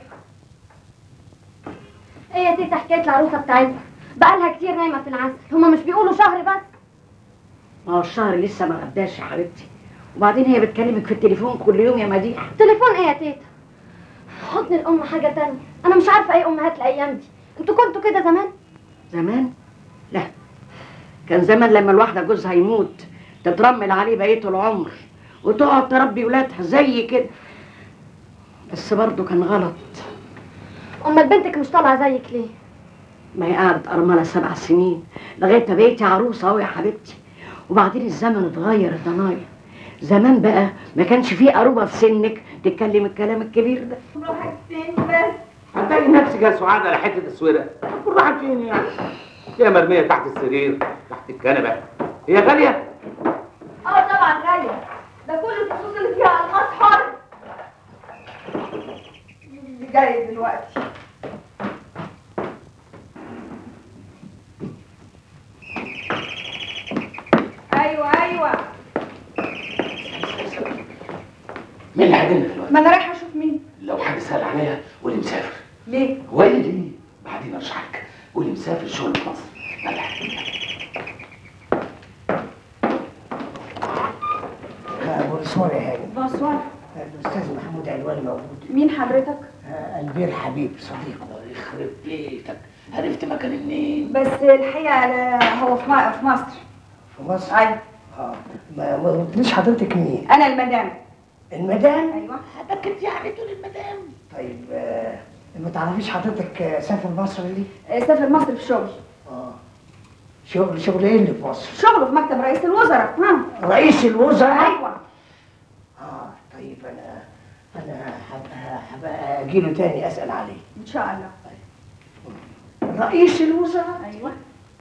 ايه يا تيتا حكايه العروسه بتاعتها؟ بقالها كتير نايمه في العسل، هما مش بيقولوا شهر بس؟ ما هو الشهر لسه ما غداش يا حبيبتي، وبعدين هي بتكلمك في التليفون كل يوم يا مديح. تليفون ايه يا تيتا؟ حضن الام حاجه تانية، انا مش عارفه ايه امهات الايام دي. انتوا كنتوا كده زمان؟ زمان؟ لا، كان زمان لما الواحده جوزها يموت تترمل عليه بقيه العمر وتقعد تربي ولادها زي كده، بس برضه كان غلط. امال بنتك مش طالعه زيك ليه؟ ما هي قعدت أرملة 7 سنين لغاية ما بقيتي عروسة أهو يا حبيبتي. وبعدين الزمن اتغير يا ضنايا، زمان بقى ما كانش فيه قروبة في سنك تتكلم الكلام الكبير ده. راحت فين بس؟ هتلاقي نفسك يا سعاد على حته السويره، تكون راحت فين يعني؟ هي مرميه تحت السرير، تحت الكنبه. هي غاليه؟ اه طبعا غاليه، ده كل الفصوص اللي فيها الماس حر. اللي جاي دلوقتي. ايوه مين اللي هيجينا دلوقتي؟ ما انا رايحه اشوف مين. لو حد سال عليا قولي مسافر. ليه؟ وقال لي بعدين ارشحك، قولي مسافر شغل في مصر. يلا. بونسوار يا هاني. بونسوار. الاستاذ محمود علواني موجود. مين حضرتك؟ البير حبيب صديق. الله يخرب بيتك، عرفت مكان منين؟ بس الحقيقه هو في مصر. في مصر؟ ايوه. ما قلتليش حضرتك مين؟ انا المدام. المدام؟ ايوه. حضرتك انت يعني تقول المدام. طيب ما تعرفيش حضرتك سافر مصر ليه؟ سافر مصر في شغل. شغل ايه اللي في مصر؟ شغله في مكتب رئيس الوزراء. رئيس الوزراء؟ ايوه. طيب انا هبقى اجي له تاني اسال عليه. ان شاء الله. رئيس الوزراء؟ ايوه.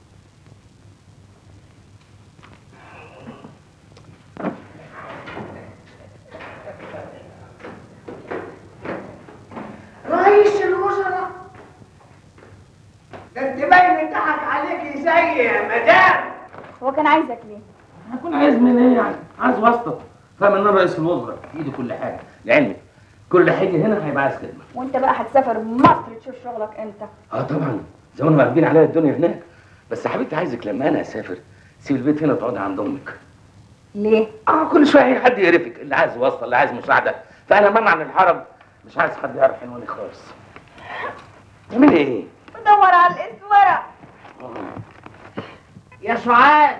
رئيس الوزراء؟ ده انت باين ضحك عليكي زي يا مدام. هو كان عايزك ليه؟ هكون عايز من ايه يعني؟ عايز واسطه. فاهم ان انا رئيس الوزراء في ايده كل حاجه، لعلمك كل حاجه هنا هيبقى عايز خدمه. وانت بقى هتسافر مصر تشوف شغلك امتى؟ طبعا زمان مقلبين عليا الدنيا هناك، بس يا حبيبتي عايزك لما انا اسافر سيب البيت هنا تقعدي عند امك. ليه؟ كل شويه حد يقرفك، اللي عايز واسطه اللي عايز مساعده، فانا منع عن الحرج، مش عايز حد يعرف عنواني خالص. تعملي ايه؟ بدور على الاسوره. يا سعاد،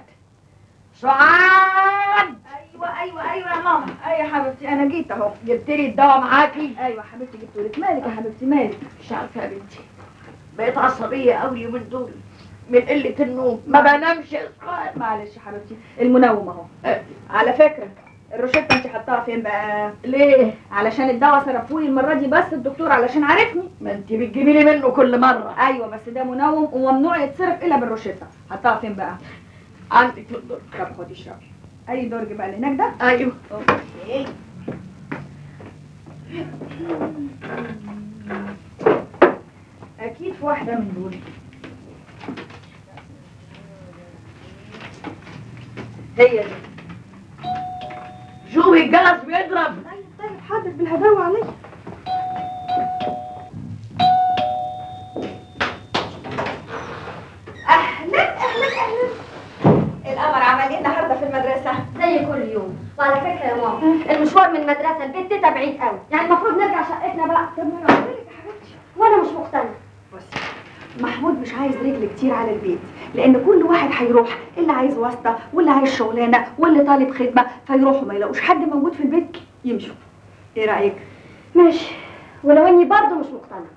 سعاد. ايوه يا ماما. ايوه يا حبيبتي انا جيت اهو. جبت لي الدواء معاكي؟ ايوه يا حبيبتي جبتهولك. مالك يا حبيبتي مالك؟ مش عارفه يا بنتي، بقيت عصبيه قوي اليومين دول من قله النوم، ما بنامش يا سعاد. معلش يا حبيبتي، المنوم اهو. على فكره الروشته انت حطاها فين بقى؟ ليه؟ علشان الدواء صرفولي المره دي بس الدكتور علشان عارفني. ما انت بتجيبي لي منه كل مره. ايوه بس ده منوم وممنوع يتصرف الا بالروشته. حطاها فين بقى؟ عندك في الدرج. طب خدي اشربي. اي درج بقى اللي هناك ده؟ ايوه. اوكي. اكيد في واحده من دول. هي دي. شوفي الجرس بيضرب. طيب حاضر بالهداوه عليا. اهلا. القمر عمل ايه النهارده في المدرسه؟ زي كل يوم. وعلى فكره يا ماما المشوار من المدرسه لبيت تيتا بعيد قوي، يعني المفروض نرجع شقتنا بقى. طب ما انا قلت لك يا حبيبتي. وانا مش مقتنعه. بصي محمود مش عايز رجل كتير على البيت، لان كل واحد هيروح، اللي عايز واسطه واللي عايز شغلانه واللي طالب خدمه، فيروحوا ما يلاقوش حد موجود في البيت يمشوا. ايه رايك؟ ماشي، ولو اني برضه مش مقتنعه.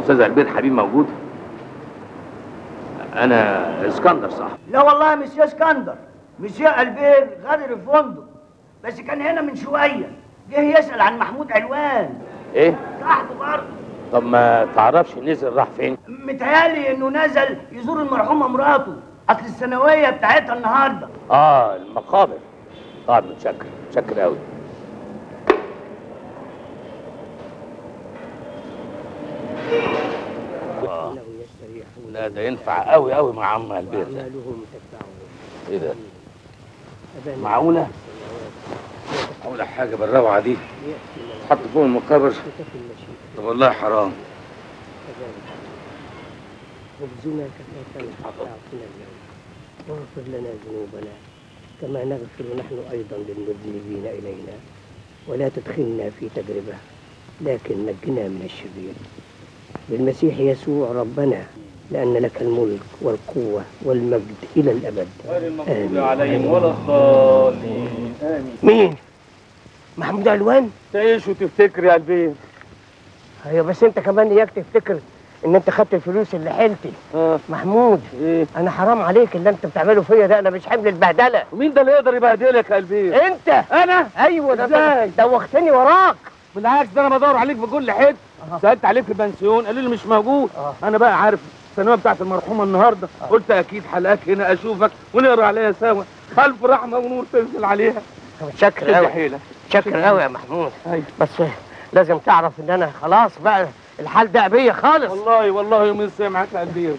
الاستاذ البير حبيب موجود؟ انا اسكندر صح؟ لا والله مسيو اسكندر، مسيو البير غادر الفندق، بس كان هنا من شويه، جه يسأل عن محمود علوان. ايه؟ تحت برضه. طب ما تعرفش نزل راح فين؟ متهيألي انه نزل يزور المرحومه مراته، اصل الثانويه بتاعتها النهارده. المقابر. طيب متشكر قوي. لا ده ينفع قوي مع عم البير ده. ايه ده؟ معقولة حاجة بالروعة دي تحط فوق المقابر؟ طب والله حرام. خبزنا كفاف أعطنا اليوم واغفر لنا ذنوبنا كما نغفر نحن أيضا للمذنبين إلينا ولا تدخلنا في تجربة لكن نجنا من الشرير بالمسيح يسوع ربنا لأن لك الملك والقوة والمجد إلى الأبد. آمين. عليهم ولا الضالين. آمين. مين؟ محمود علوان؟ تعيش وتفتكر يا البير. ايوه بس انت كمان اياك تفتكر ان انت خدت الفلوس اللي حيلتي. محمود ايه؟ انا حرام عليك اللي انت بتعمله فيا ده، انا مش حمل البهدله. ومين ده اللي يقدر يبهدلك يا البير؟ انت. انا؟ ايوه ده ازاي؟ دوختني وراك. بالعكس ده انا بدور عليك في كل حته. سالت عليك في البنسيون قالوا لي مش موجود. انا بقى عارف الثانويه بتاعت المرحومه النهارده، قلت اكيد حلقاك هنا اشوفك ونقرا عليها سوا، خلف رحمه ونور تنزل عليها. متشكر قوي. متشكر قوي يا محمود. بس لازم تعرف ان انا خلاص بقى الحال ده بيا خالص. والله يومين سامعك يا البير.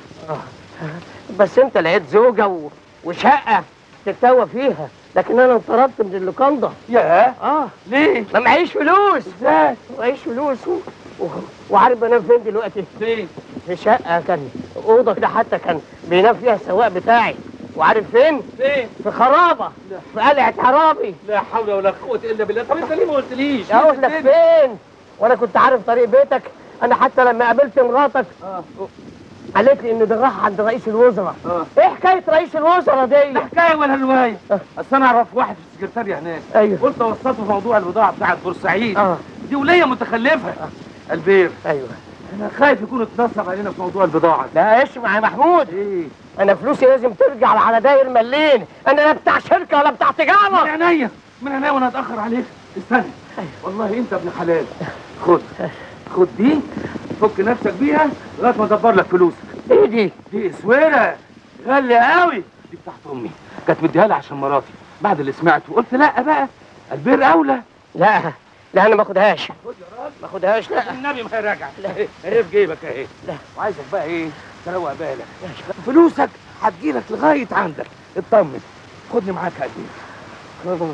بس انت لقيت زوجه وشقه تتسوى فيها، لكن انا انطردت من اللوكاندا. ياه؟ ليه؟ ما معيش فلوس. ازاي؟ معيش فلوس وعارف بنام فين دلوقتي؟ فين؟ في شقه كان اوضه كده حتى كان بينام فيها السواق بتاعي، وعارف فين؟ فين؟ في خرابه في قلعه عرابي. لا حول ولا قوه الا بالله. طب انت ليه ما قلتليش؟ اقول لك فين؟ وانا كنت عارف طريق بيتك. انا حتى لما قابلت مراتك قالت لي ان ده راح عند رئيس الوزراء. ايه حكايه رئيس الوزراء دي؟ لا حكايه ولا روايه. اصل انا اعرف واحد في السكرتاريه هناك. ايوه. قلت اوصله في موضوع البضاعه بتاعت بورسعيد. دي وليه متخلفه. البير. ايوه. انا خايف يكون اتنصب علينا في موضوع البضاعه. لا اسمع يا محمود. ايه؟ انا فلوسي لازم ترجع على داير ملين، انا لا بتاع شركه ولا بتاع تجاره. من عينيا وانا اتاخر عليك. استنى. والله انت ابن حلال. خد دي فك نفسك بيها لغايه ما ادبر لك فلوسك. ايه دي؟ دي اسوره غاليه قوي. دي بتاعت امي، كانت مديها لي عشان مراتي. بعد اللي سمعته قلت لا بقى البير اولى. لا انا ما اخدهاش. خد يا راجل. ما اخدهاش. لا النبي ما هيراجع. اهي في جيبك اهي. لا وعايزك بقى ايه تروق بالك. فلوسك هتجيلك لغايه عندك. اطمن. خدني معاك يا البير.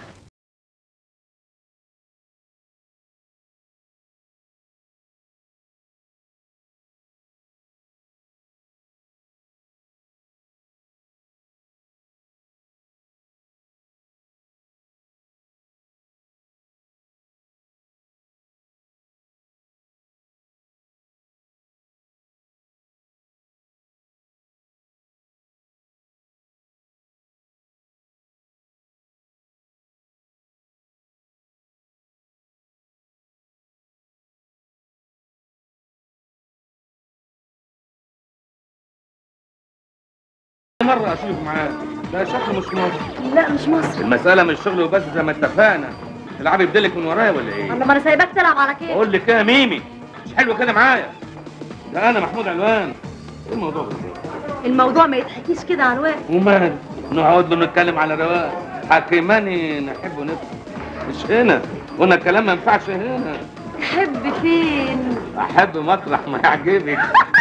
مرة أشوف معاك، ده شكله مش مصري. لا مش مصري. المسألة مش شغل وبس زي ما اتفقنا. تلعبي بديلك من ورايا ولا إيه؟ ما أنا سايباك تلعب على كده. بقول لك إيه يا ميمي؟ مش حلو كده معايا. ده أنا محمود علوان. إيه الموضوع بالظبط؟ الموضوع ما يتحكيش كده يا علوان. ومال؟ نقعد نتكلم على رواق. حكيماني نحب ونفهم. مش هنا، قلنا الكلام ما ينفعش هنا. تحب فين؟ أحب مطرح ما يعجبك.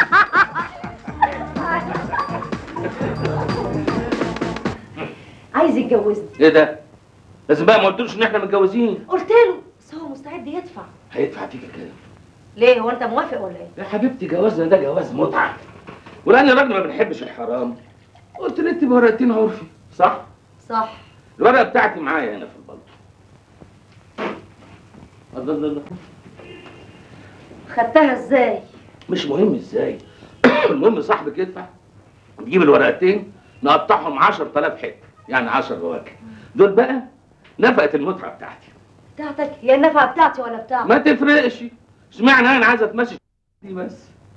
عايز يتجوزني. ايه ده؟ لازم بقى ما قلتلوش ان احنا متجوزين. قلت له بس هو مستعد يدفع. هيدفع فيك كده. ليه هو انت موافق ولا ايه؟ يا حبيبتي جوازنا ده جواز متعه. ولان الراجل ما بنحبش الحرام قلت له اكتب ورقتين عرفي. صح؟ صح. الورقه بتاعتي معايا هنا في البلطو. الله خدتها ازاي؟ مش مهم ازاي. المهم صاحبك يدفع. نجيب الورقتين نقطعهم 10000 حته، يعني 10 رواكب. دول بقى نفقه المتعه بتاعتي. بتاعتك؟ هي النفقه بتاعتي ولا بتاعتك؟ ما تفرقش. اشمعنى انا عايزه اتمشي دي بس.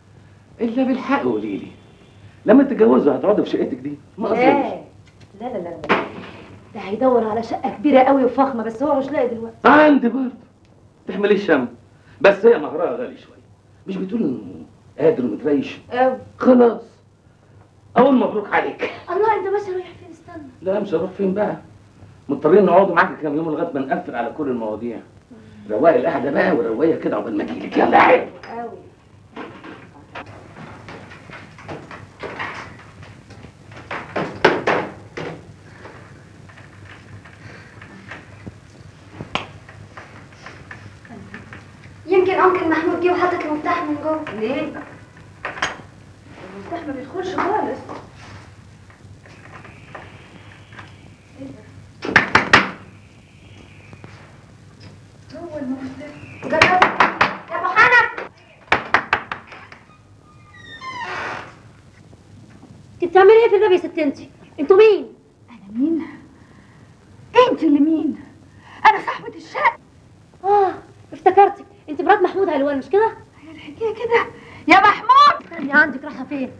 الا بالحق قولي لي، لما تتجوزوا هتقعدوا في شقتك دي؟ ما اظنش. لا لا لا لا، ده هيدور على شقه كبيره قوي وفخمه، بس هو مش لاقي دلوقتي. عندي برضه تحملي الشم، بس هي مهرها غالي شويه. مش بتقول انه قادر ومتريش؟ خلاص اقول مبروك عليك. الله، انت ماشي رايح فين؟ استنى. لا مش هروح فين بقى، مضطرين نقعدوا معاك كام يوم لغايه ما نقفل على كل المواضيع. رواقي القعده بقى وروقيها كده عقبال ما اجيلك. يلا يا عيني. قوي. يمكن انكل محمود جه وحطت المفتاح من جوه. ليه؟ المفتاح ما بيدخلش خالص. هو المفتاح. جربت يا ابو حنف. انت بتعملي ايه في الباب يا ست انت؟ انتوا مين؟ انا مين؟ انت اللي مين؟ انا صاحبة الشقة. افتكرتك، انت مرات محمود علوان مش كده؟ هي الحكاية كده يا محمود. استني، عندك رايحة فين؟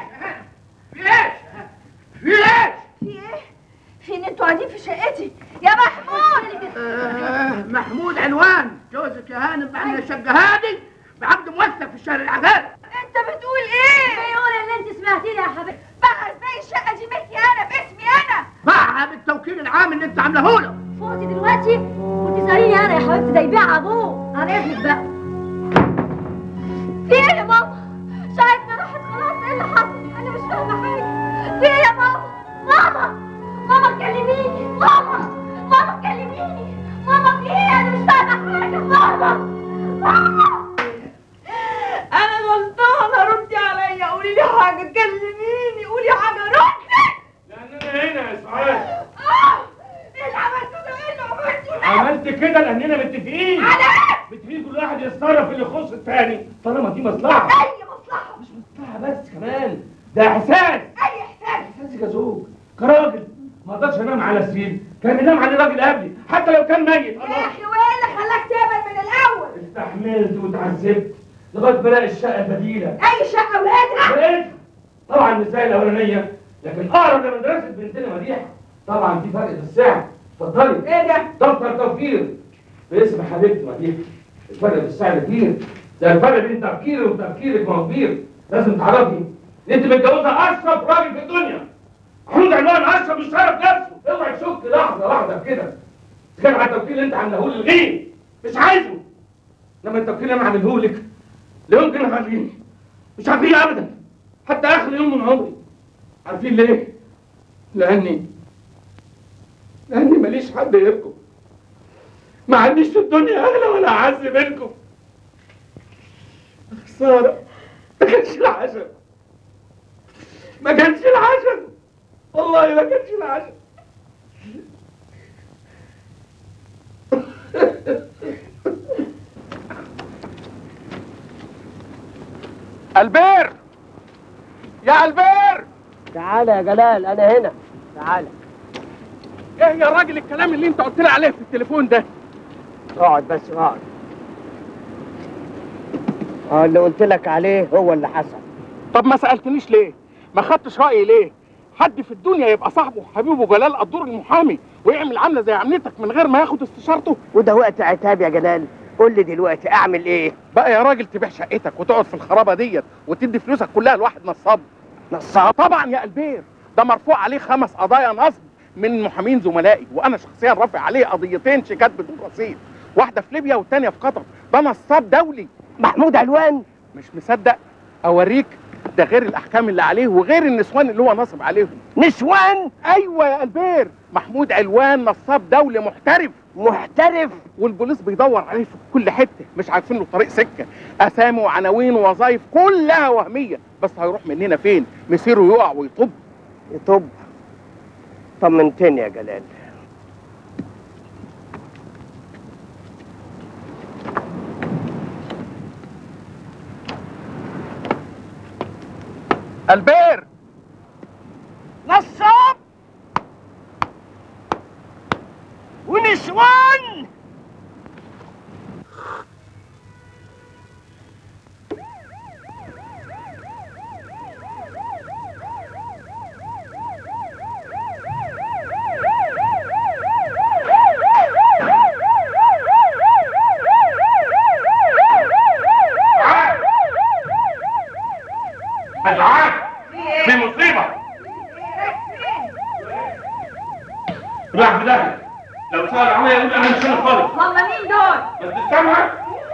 في ان انتوا قاعدين في شقتي يا محمود. محمود علوان جوزك يا هانم بعد الشقة هذه بعقد موثق في الشهر العقاري. انت بتقول ايه؟ بيقول اللي انت سمعتيه يا حبيبتي. بقى ازاي الشقة دي ملكي انا باسمي انا؟ باعها بالتوكيل العام اللي انت عامله له. فوتي دلوقتي وتسأليني انا يا حبيبتي، ده يبيع ابوه. على اذنك بقى. في ايه يا ماما؟ شقتنا راحت خلاص، ايه اللي حصل؟ انا مش فاهمة حاجة. في ايه يا ماما؟ ماما كلميني. ماما كلميني. ماما في ايه؟ انا مش فاهمه حاجه. ماما انا غلطانة، ردي عليا، قولي لي حاجة، كلميني، قولي حاجة، ردي. لان انا هنا يا سعاد. ايه اللي عملته ده؟ ايه اللي عملته ده؟ عملت كده لاننا متفقين. على ايه؟ متفقين كل واحد يتصرف اللي يخص الثاني طالما دي مصلحه. اي مصلحة؟ مش مصلحه بس كمان، ده احساس. اي احساس؟ احساسي كزوج كراجل ما اقدرش انام على سرير كان ينام عليه راجل قبلي حتى لو كان ميت. يا اخي وايه اللي خلاك تقبل من الاول؟ استحملت واتعذبت لغايه ما الاقي الشقه البديله. اي شقة ولادها؟ ولادها طبعا مش زي الاولانيه، لكن اقرب لمدرسه بنتنا مديحه. طبعا في فرق في السعر. اتفضلي. ايه ده؟ دفتر توفير باسم حبيبتي مديحه. الفرق في السعر كبير، ده الفرق بين تفكيري وتفكيرك ما هو كبير. لازم تعرفي ان انت متجوزه اشرف راجل في الدنيا. محمود علوان اشرف بالشرف نفسه. اوعي تشك لحظه واحده بكده. تخيل على التوكيل اللي انت عامله لي لغيه، مش عايزه. لما التوكيل اللي انا عامله لك لا يمكن اخليه، مش هخليه ابدا حتى اخر يوم من عمري. عارفين ليه؟ لاني ماليش حد غيركم. ما عنديش في الدنيا اغلى ولا اعز منكم. خساره، ما كانش العشم، ما كانش العشم، والله ما كانش العشم. البير يا البير، تعالى يا جلال، انا هنا. تعالى. ايه يا راجل الكلام اللي انت قلت لي عليه في التليفون ده؟ اقعد بس اقعد. اللي قلت لك عليه هو اللي حصل. طب ما سألتنيش ليه؟ ما خدتش رأيي ليه؟ حد في الدنيا يبقى صاحبه حبيبه جلال الدور المحامي ويعمل عامله زي عملتك من غير ما ياخد استشارته؟ وده وقت عتاب يا جلال. قول لي دلوقتي اعمل ايه؟ بقى يا راجل تبيع شقتك وتقعد في الخرابه ديت وتدي فلوسك كلها لواحد نصاب؟ نصاب؟ طبعا يا البير، ده مرفوع عليه 5 قضايا نصب من محامين زملائي، وانا شخصيا رافع عليه قضيتين شيكات بدون رصيد، واحده في ليبيا والثانيه في قطر. ده نصاب دولي. محمود علوان؟ مش مصدق؟ اوريك. ده غير الاحكام اللي عليه وغير النسوان اللي هو نصب عليهم. نسوان؟ ايوه يا البير، محمود علوان نصاب دولي محترف. محترف؟ والبوليس بيدور عليه في كل حته، مش عارفين له طريق سكه. اسامي وعناوين ووظايف كلها وهميه، بس هيروح مننا فين؟ مسيره يقع ويطب. يطب؟ طمنتني يا جلال. البير نصاب ونسوان. راح في داهيه. لو سأل عليا يقول انا مش هنا خالص. والله مين دول؟ بس تستمع.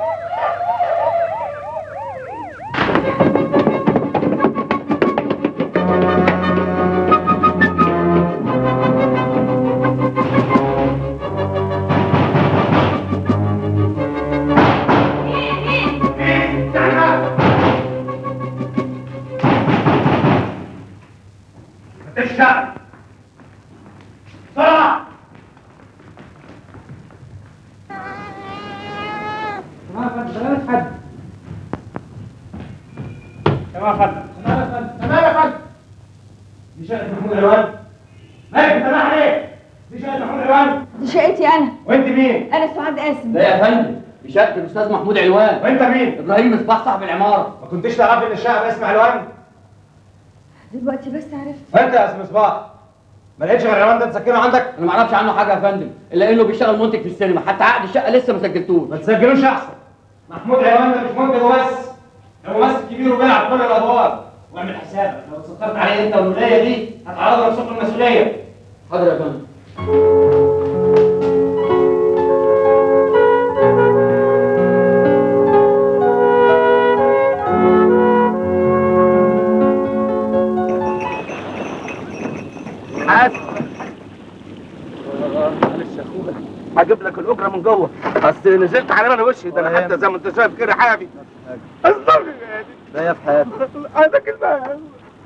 الشعب بسرعة. تمام يا فندم. تمام يا فندم. تمام يا فندم. دي شقة محمود علوان. مالك بتسمع عليه؟ دي شقة محمود علوان. دي شقتي انا. وانت مين؟ انا سعاد قاسم. لا يا فندم، دي شقة الأستاذ محمود علوان. وانت مين؟ إبراهيم مصباح صاحب العمارة. ما كنتش تعرف ان الشقة باسم علوان؟ دلوقتي بس عرفت. وانت يا استاذ مصباح ما لقيتش غير علوان ده مسكنه عندك؟ أنا ما أعرفش عنه حاجة يا فندم، إلا إنه بيشتغل منتج في السينما، حتى عقد الشقة لسه ما سجلتوش. ما تسجلوش أحسن. محمود علوان ده مش منتج وبس، ده ممثل كبير وبيلعب كل الأدوار، واعمل حسابك لو اتسترت عليه أنت والولاية دي هتعرضوا نفسكم المسؤولية. حاضر يا فندم. معلش يا اخويا هجيب لك الاجره من جوه، اصل نزلت على انا وشي ده انا حتى زي ما انت شايف كده حافي. استغفر لا يا في حياتي. عندك المال.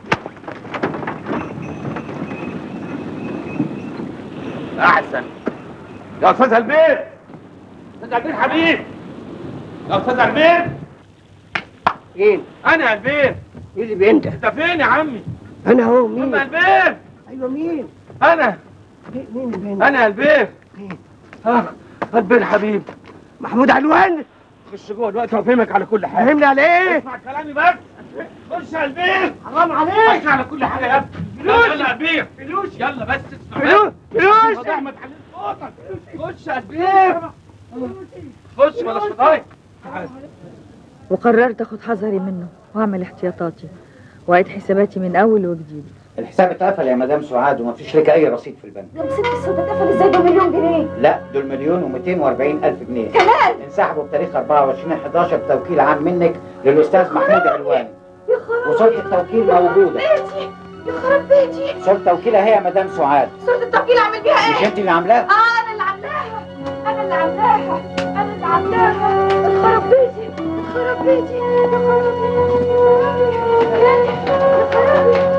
احسن يا استاذ البير. استاذ البير حبيب. يا استاذ البير. مين؟ انا يا البير. مين اللي بينده؟ انت فين يا عمي؟ انا اهو. مين؟ انا البير. ايوه مين؟ انا. مين اللي بينده؟ انا البير. مين؟ البير حبيب. محمود علوان. خش جوه دلوقتي وافهمك على كل حاجه. فهمني على ايه؟ اسمع كلامي بس. خش يا البير. حرام عليك. خش على كل حاجه يا ابني. فلوس يا البير. فلوس. يلا بس اسمع. فلوس. فلوس. ما تحللش صوتك. خش يا البير. خش بلاش فضايح. وقررت اخد حذري منه واعمل احتياطاتي واعيد حساباتي من اول وجديد. الحساب اتقفل يا مدام سعاد ومفيش لك اي رصيد في البنك. يا ست السود اتقفل ازاي؟ ده مليون جنيه. لا دول 1,240,000 جنيه كمان انسحبوا بتاريخ 24/11 بتوكيل عام منك للاستاذ محمود علوان. يا خراب. وصورة التوكيل موجودة. بيتي يا خراب بيتي. صورة توكيلها هي يا مدام سعاد. صورة التوكيل اعمل بيها ايه؟ مش انت اللي عاملاها؟ انا اللي عاملاها. انا اللي عاملاها. انا اللي عاملاها. اتخرب بيتي. اتخرب بيتي. يا خراب بيتي. يا خرابي.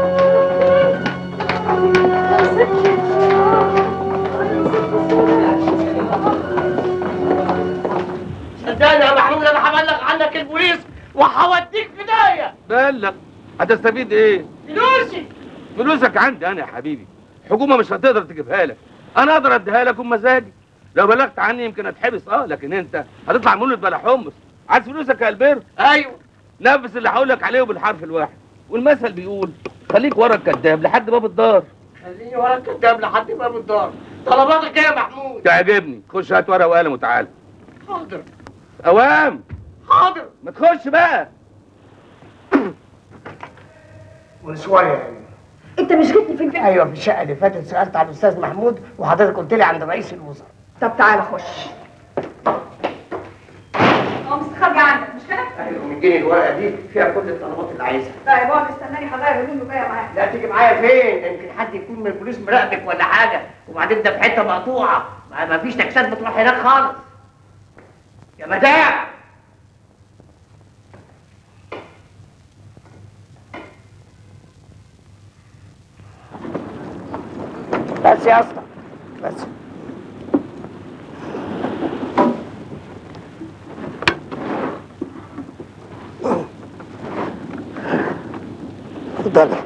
صدقني يا محمود انا هبلغ عنك البوليس وهوديك في داهيه. بلغ. هتستفيد ايه؟ فلوسي. فلوسك عندي انا يا حبيبي. الحكومه مش هتقدر تجيبها لك، انا اقدر اديها لك بمزاجي. لو بلغت عني يمكن اتحبس لكن انت هتطلع مولد بلا حمص. عايز فلوسك يا البير؟ ايوه. نفذ اللي هقول لك عليه بالحرف الواحد، والمثل بيقول خليك ورا الكداب لحد باب الدار. خليني ورا الكداب لحد باب الدار. طلباتك ايه يا محمود؟ تعجبني. خش هات ورقه وقلم وتعالى. حاضر. اوام. حاضر. ما تخش بقى. من شويه يعني. انت مش جيتني في البيت؟ ايوه في الشقه اللي فاتت سالت عن الاستاذ محمود وحضرتك قلت لي عند رئيس الوزراء. طب تعالى خش. هو مستخبي عندك مش كده؟ ايوه مديني الورقه دي فيها كل الطلبات اللي عايزها. طيب اقعد استناني هغير هدومي وجايه معاك. لا تيجي معايا فين؟ يمكن حد يكون من البوليس مراقبك ولا حاجه، وبعدين ده في حته مقطوعه، ما فيش تاكسات بتروح هناك خالص. يا مدام. بس يا اسطى بس. اتفضلي.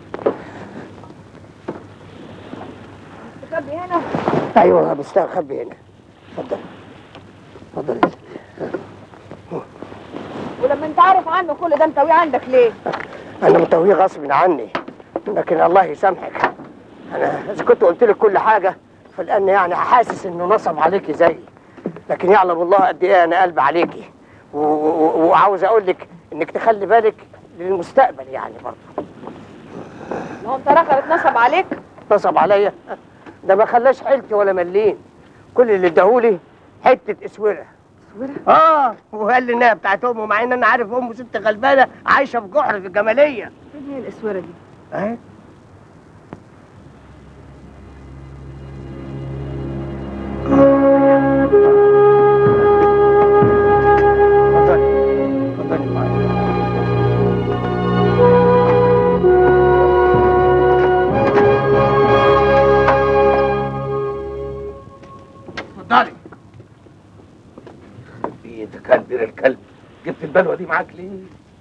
مستخبي هنا؟ ايوه مستخبي هنا. اتفضلي. اتفضلي. ولما انت عارف عنه كل ده متويه عندك ليه؟ انا متويه غصب عني، لكن الله يسامحك. انا اذا كنت قلت لك كل حاجه فلان يعني حاسس انه نصب عليكي زيي، لكن يعلم الله قد ايه انا قلب عليكي، وعاوز اقول لك انك تخلي بالك للمستقبل يعني برضه. ما هو انت راجل اتنصب عليك؟ نصب عليا؟ ده ما خلاش حيلتي ولا ملين، كل اللي اداهولي حته اسوره. اسوره؟ وقال لي انها بتاعت امه، مع ان انا عارف امه ست غلبانه عايشه في جحر في الجماليه. فين هي الاسوره دي؟ اهي. اتفضلي معايا. اتفضلي. انت كلب يا الكلب، جبت البلوه دي معاك ليه؟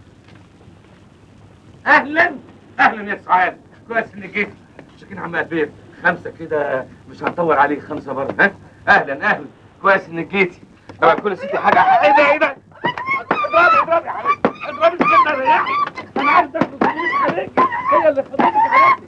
اهلا اهلا يا سعاد، كويس انك جيت. شاكين عم قلبين 5 كده، مش هنطول عليك 5 برضه. ها اهلا اهلا، كويس انك جيتي. طبعا كل ستي حاجه. ايه ده ايه ده؟ اضربي يا حبيبي، اضربي كده ريحي. انا عايزك تضربيش عليك، هي اللي خدتك عليكي.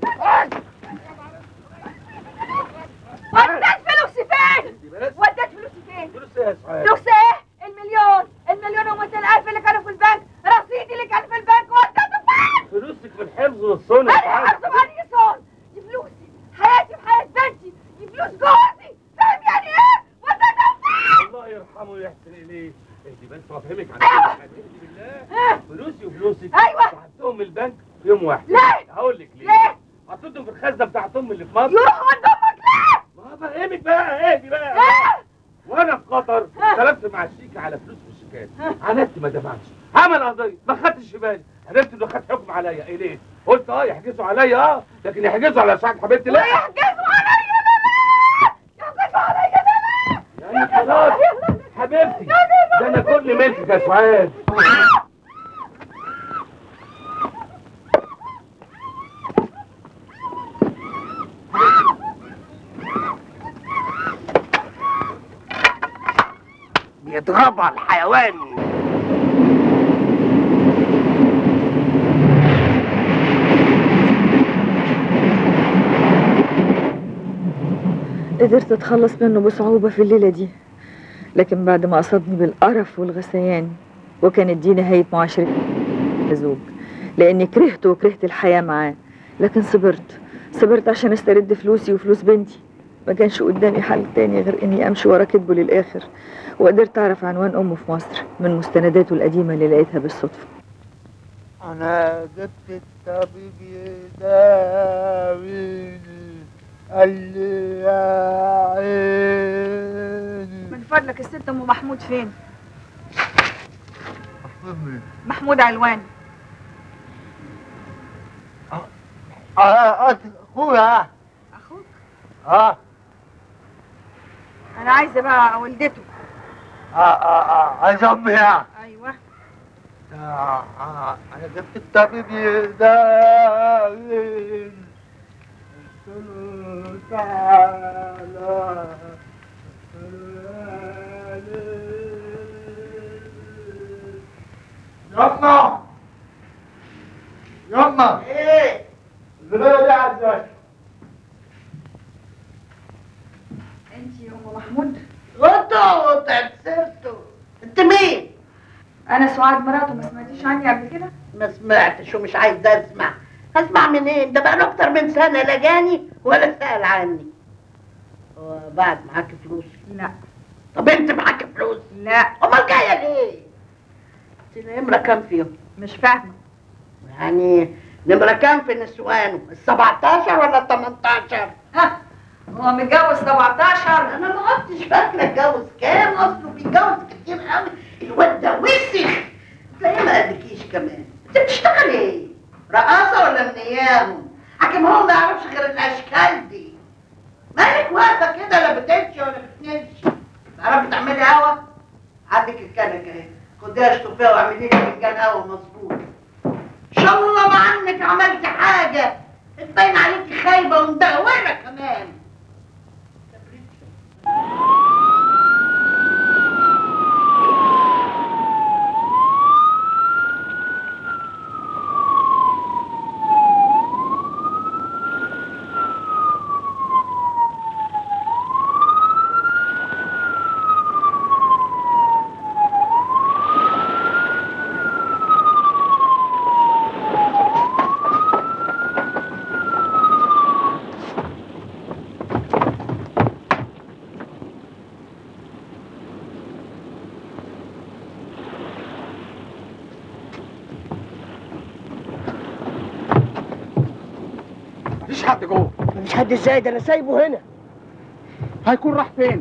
وديت فلوسي فين؟ وديت فلوسي فين؟ فلوس ايه يا سعاد؟ فلوس ايه؟ المليون و200,000 اللي كانوا في البنك، رصيدي اللي كان في البنك وديته فين؟ فلوسك في الحفظ والصون يا انا سعاد. حافظه بأنهي صون؟ دي فلوسي، حياتي بحياة بنتي، دي فلوس جوزي، فاهم يعني ايه؟ وديته فين؟ الله يرحمه ويحسن اليه. اهدي بس وافهمك عن كده. اهدي بالله. فلوسي وفلوسك ايوه سحبتهم من البنك في يوم واحد. ليه؟ هقول لك ليه؟ ليه؟ حطيتهم في الخزنه بتاعت امي اللي في مصر. يروحوا عند امك ليه؟ ما بفهمك بقى، اهدي بقى. وانا في قطر استلفت مع الشيكه على فلوس في الشيكات، عندت ما دفعتش، عمل قضيه ما خدتش في بالي، عرفت انه خد حكم عليا. ايه ليه؟ قلت يحجزوا عليا لكن يحجزوا على سعاد حبيبتي لا. يحجزوا عليا لا، يحجزوا عليا لا. يعني خلاص حبيبتي، ده انا كل ملكك يا سعاد. بيضربها الحيوان. قدرت اتخلص منه بصعوبة في الليلة دي، لكن بعد ما أصابني بالقرف والغثيان، وكانت دي نهاية معاشرتي كزوج، لأني كرهته وكرهت الحياة معاه. لكن صبرت عشان استرد فلوسي وفلوس بنتي. ما كانش قدامي حل تاني غير اني امشي ورا كتبه للاخر، وقدرت اعرف عنوان امه في مصر من مستنداته القديمه اللي لقيتها بالصدفه. انا جبت الطبيب يداويني، قال لي يا عيني. من فضلك الست ام محمود فين؟ محمود علواني. اخويا. اخوك؟ انا عايزه بقى والدته. عايز امي يعني. ايوه. انا جبت الطبيب يداويني، قلت له تعالى يما ايه؟ الزبالة دي عزاك. انت يا ام محمود؟ غطوا سيرته. انت مين؟ انا سعاد مراته، ما سمعتيش عني قبل كده؟ ما سمعتش ومش عايزه اسمع. اسمع منين؟ ده بقى اكتر من سنه لا جاني ولا سأل عني. هو بعد معاكي فلوس؟ لا. طب انت معاكي فلوس؟ لا. امال جايه ليه؟ انت نمره كام فيهم؟ مش فاهمه. يعني نمره كام في نسوانه؟ ال17 ولا ال18؟ ها؟ هو متجوز 17؟ انا ما قلتش فاكره اتجوز كام، اصله بيتجوز كتير قوي. الواد ده وسخ، تلاقيه ما قالكيش كمان. انت بتشتغل ايه؟ رقاصه ولا منياهم؟ حكيم هو ما يعرفش غير الاشكال دي. مالك واقفه كده لا بتمشي ولا بتنمشي؟ تعرفي تعملي قهوه؟ عندك الكنكه اهي، خديها اشطفيها واعملي لي فنجان قهوه مظبوط. ان شاء الله ما عنك عملتي حاجه، تبين عليكي خايبه ومدهوره كمان. تحت جوه. مفيش حد ازاي؟ ده انا سايبه هنا. هيكون راح فين؟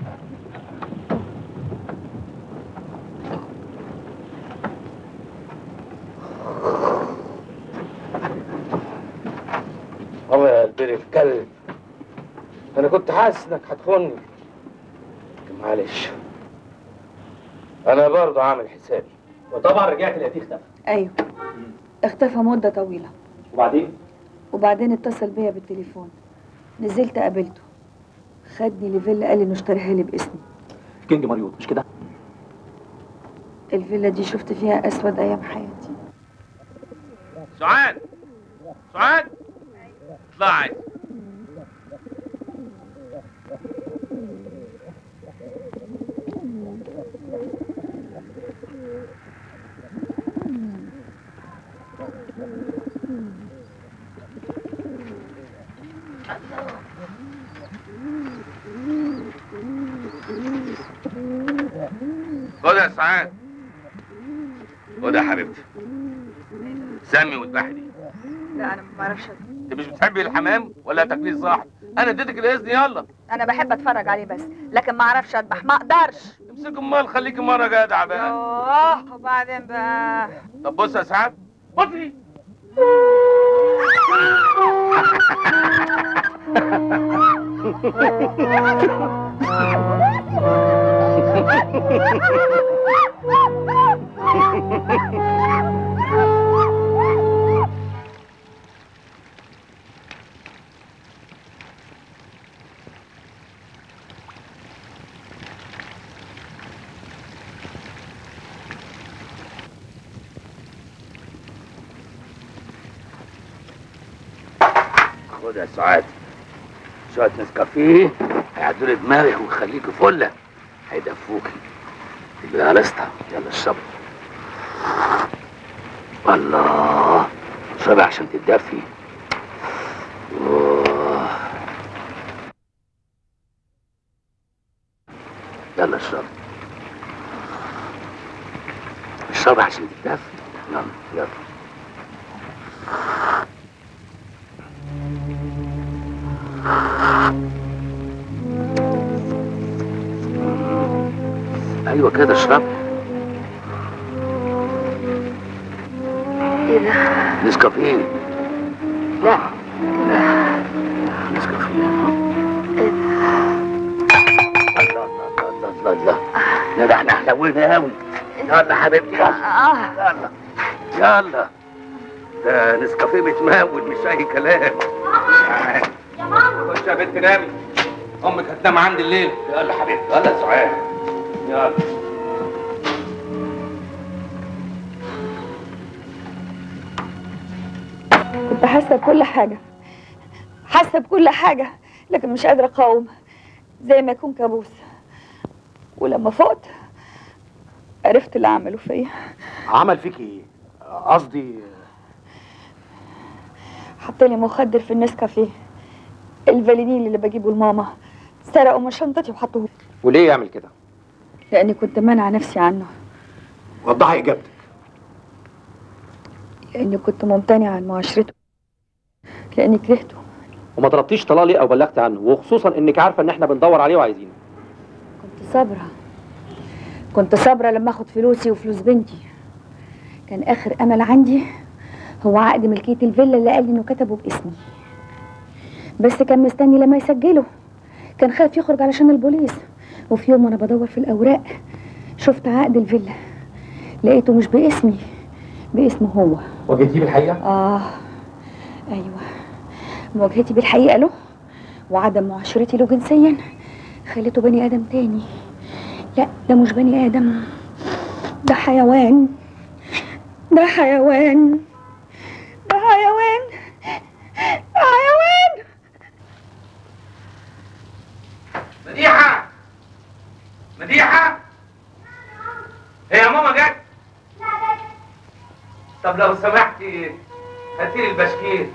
الله يا البري الكلب، انا كنت حاسس انك هتخوني، لكن معلش انا برضه عامل حسابي. وطبعا رجعت لقيتيه اختفى. ايوه اختفى مده طويله. وبعدين اتصل بيا بالتليفون، نزلت قابلته، خدني لفيلا قال انه اشتريها لي باسمي. كينج مريوط مش كده؟ الفيلا دي شفت فيها اسود ايام حياتي. سعاد سعاد اطلعي. خد يا سعاد، خد يا حبيبتي، سمي واذبحي دي. لا انا ما بعرفش. انت مش بتحبي الحمام ولا تاكليه صاحي؟ انا اديتك الاذن، يلا. انا بحب اتفرج عليه بس، لكن ما اعرفش اذبح، ما اقدرش. امسك امال، خليكي مره جدعه بقى. وبعدين بقى. طب بص يا سعاد، بصي. خد يا سعاد شوية نسكافيه هيعدوا لي دماغك ويخليكي فلة، هيدفوكي. تبقى لسطة، يلا اشربي. الله، اشربي عشان تتدفي. يلا اشربي، اشربي عشان تتدفي. يلا يلا. ايوه كده اشربي. ايه ده؟ نسكافيه. لا نسكافيه. ايه الله الله الله الله الله، لا ده احنا حلوينا قوي. يلا حبيبتي يلا يلا يلا. ده نسكافيه متمول مش اي كلام. يا ماما خش يا بنت نامي، امك هتنام عندي الليل. يلا حبيبتي يلا يا سعاد يلا. كنت حاسه بكل حاجه، حاسه بكل حاجه، لكن مش قادره اقاوم، زي ما يكون كابوس. ولما فقت عرفت اللي عمله فيا. عمل فيك ايه؟ قصدي حطلي مخدر في النسكافيه، الفالينيل اللي بجيبه لماما، سرقوا من شنطتي وحطوه. وليه يعمل كده؟ لاني كنت مانعه نفسي عنه. وضحي اجابتك. لاني كنت ممتنعه عن معاشرته، لاني كرهته. وما ضربتيش طلاق ليه او بلغت عنه، وخصوصا انك عارفه ان احنا بندور عليه وعايزينه؟ كنت صابره لما اخد فلوسي وفلوس بنتي. كان اخر امل عندي هو عقد ملكيه الفيلا اللي قال لي انه كتبه باسمي، بس كان مستني لما يسجله، كان خايف يخرج علشان البوليس. وفي يوم وانا بدور في الاوراق شفت عقد الفيلا، لقيته مش باسمي، باسمه هو. واجهتيه بالحقيقه؟ ايوه، مواجهتي بالحقيقه له وعدم معاشرتي له جنسيا خليته بني ادم تاني. لا ده مش بني ادم، ده حيوان، ده حيوان، ده حيوان، حيوان. مديحة مديحة، هي يا ماما جت؟ طب لو سمحتي هاتيلي البشكير.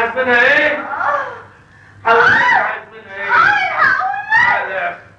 عايز منها ايه؟ حضرتك عايز منها ايه؟ تعالى يا اخي.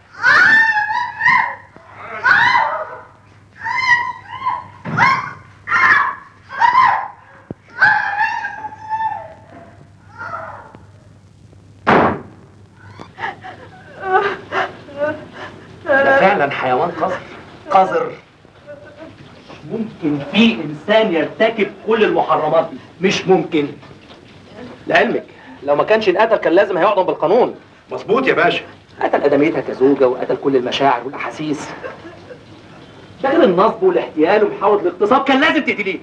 ده فعلا حيوان قذر. مش ممكن في انسان يرتكب كل المحرمات دي، مش ممكن. لعلمك لو ما كانش انقتل كان لازم هيعدم بالقانون. مظبوط يا باشا. قتل ادميتها كزوجه وقتل كل المشاعر والاحاسيس. ده غير النصب والاحتيال ومحاوله الاغتصاب، كان لازم تقتليه.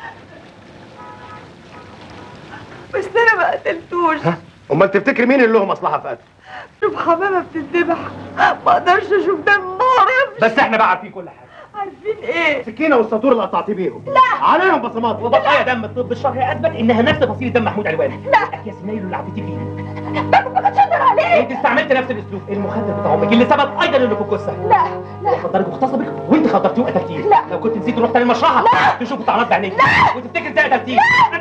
بس انا ما قتلتوش. امال تفتكري مين اللي له مصلحه في قتل؟ شوف حمامه بتتذبح، ما اقدرش اشوف دم، ما اعرفش. بس احنا بقى عارفين كل حاجه. عارفين ايه؟ السكينه والساطور اللي قطعتي بيهم لا عليهم بصمات وبقايا دم. الطب الشرعي اثبت انها نفس فصيله دم محمود علوان. لا اكياس نايل اللي عديتي فيه. ما كنتش اقدر عليه. انت استعملت نفس الاسلوب المخدر بتاع امك اللي سبب ايضا انه في الجثه. لا هو خدرك واغتصبك وانت خدرتيه وقتلتيه. لا لو كنت نسيت نروح تاني المشرحه تشوف الطعنات بعينيك وتفتكر ازاي قتلتيه.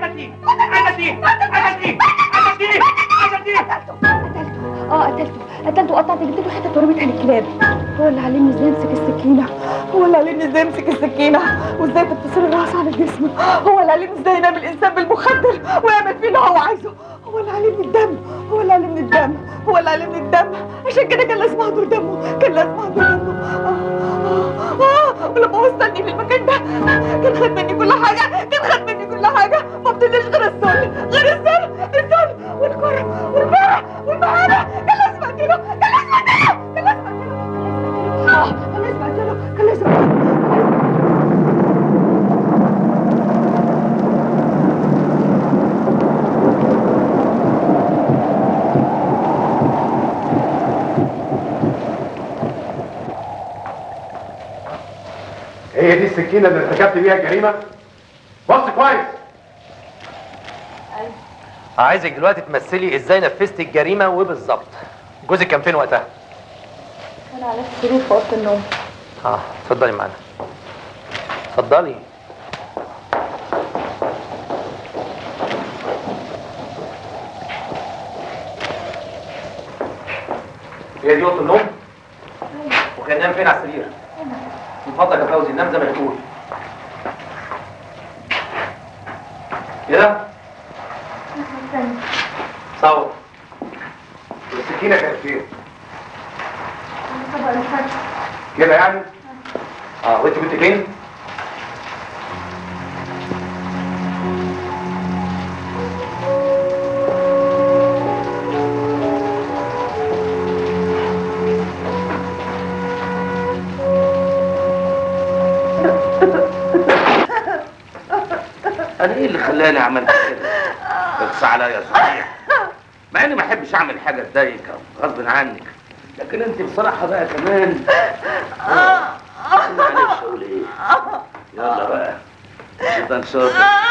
قتلته وقطعت جبت له حته ورميتها للكلاب. هو اللي علمني ازاي امسك السكينه، هو اللي علمني ازاي امسك السكينه وازاي تتصل الراس على الجسم، هو اللي علمني ازاي ينام الانسان بالمخدر ويعمل فيه اللي هو عايزه، هو اللي علمني الدم، هو اللي علمني الدم، هو اللي علمني الدم. عشان كده كان لازم اهدر دمه، كان لازم اهدر دمه. ولما وصلني في المكان ده كان خد مني كل حاجه، كان خد مني كل حاجه، ما فضلش غير الذل، غير الذل والكره والمهانه. كان لازم اقتله، كان لازم اقتله، كان لازم اقتله، كان لازم اقتله، كان لازم اقتله. هي دي السكينه اللي ارتكبت بيها الجريمه؟ بص كويس. عايزك دلوقتي تمثلي ازاي نفذتي الجريمه وبالظبط. جوزك كان فين وقتها؟ كان على السرير في اوضه النوم. اتفضلي معانا. اتفضلي. هي دي اوضه النوم؟ وكان نام فين على السرير؟ من فضلك يا فوزي نام زي ما تقول. كده؟ صور. والسكينه كانت فين؟ كده يعني؟ وانت كنت فين؟ انا ايه اللي خلاني عملت كده؟ اقص عليا صحيح، مع اني ما احبش اعمل حاجه تضايقك غصب عنك، لكن انت بصراحه بقى كمان معلش اقول ايه؟ يلا بقى شيطان شاطر.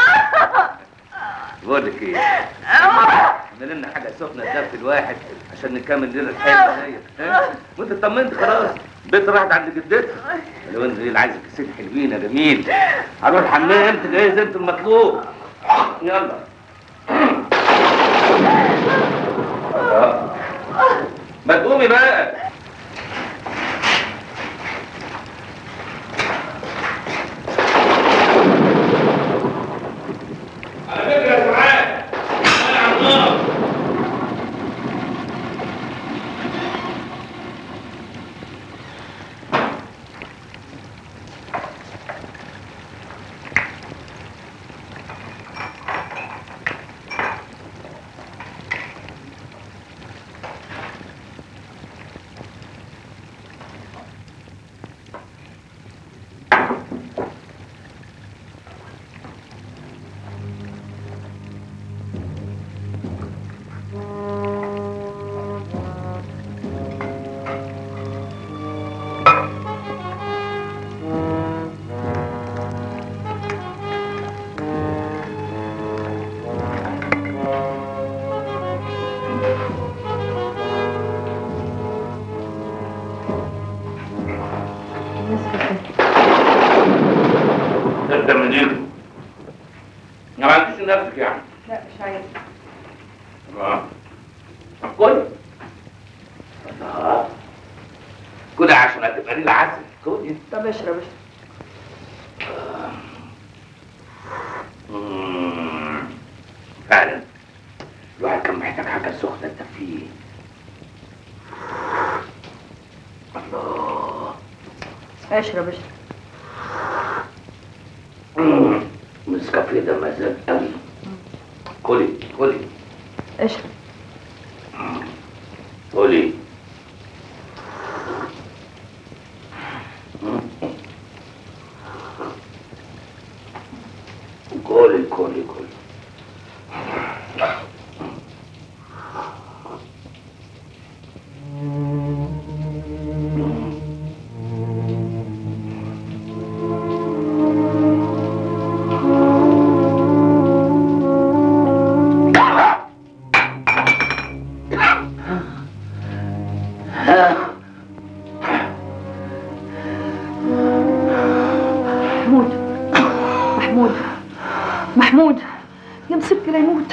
بقول لك ايه؟ اعمل لنا حاجه سخنه تدفي الواحد عشان نكمل ليله الحلوه ديت. وانت اطمنت خلاص، البيت راحت عند جدتها. لو انت اللي عايزك ست حلوين يا جميل. هروح الحمام تجهز انت المطلوب. يلا. ما تقومي بقى. على فكره يا سعاد انا على النار. كل كل عشان هتبقى لي العسل. كل طب اشرب فعلا الواحد كان محتاج حاجه سخنه تدفيه. الله اشرب نسكافيه ده مزاج قوي. كلي اشرب كلي. كلي محمود يا مسكر لا يموت.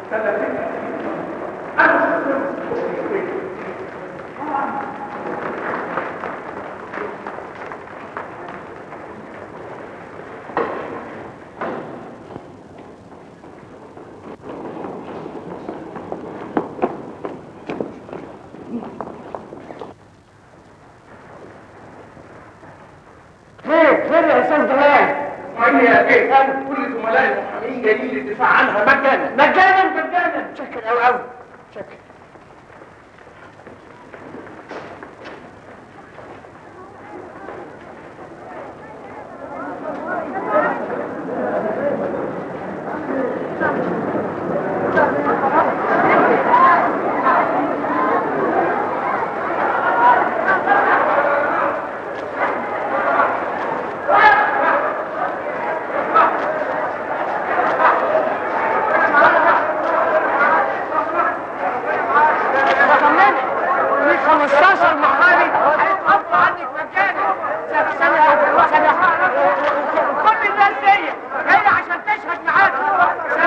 خير يا استاذ جمال. اسمعني يا بيه، انا كل زملائي المحامين جايين للدفاع عنها مجانا مجانا. شكر قوي شكر. كل الناس دي جايه عشان تشهد معاك.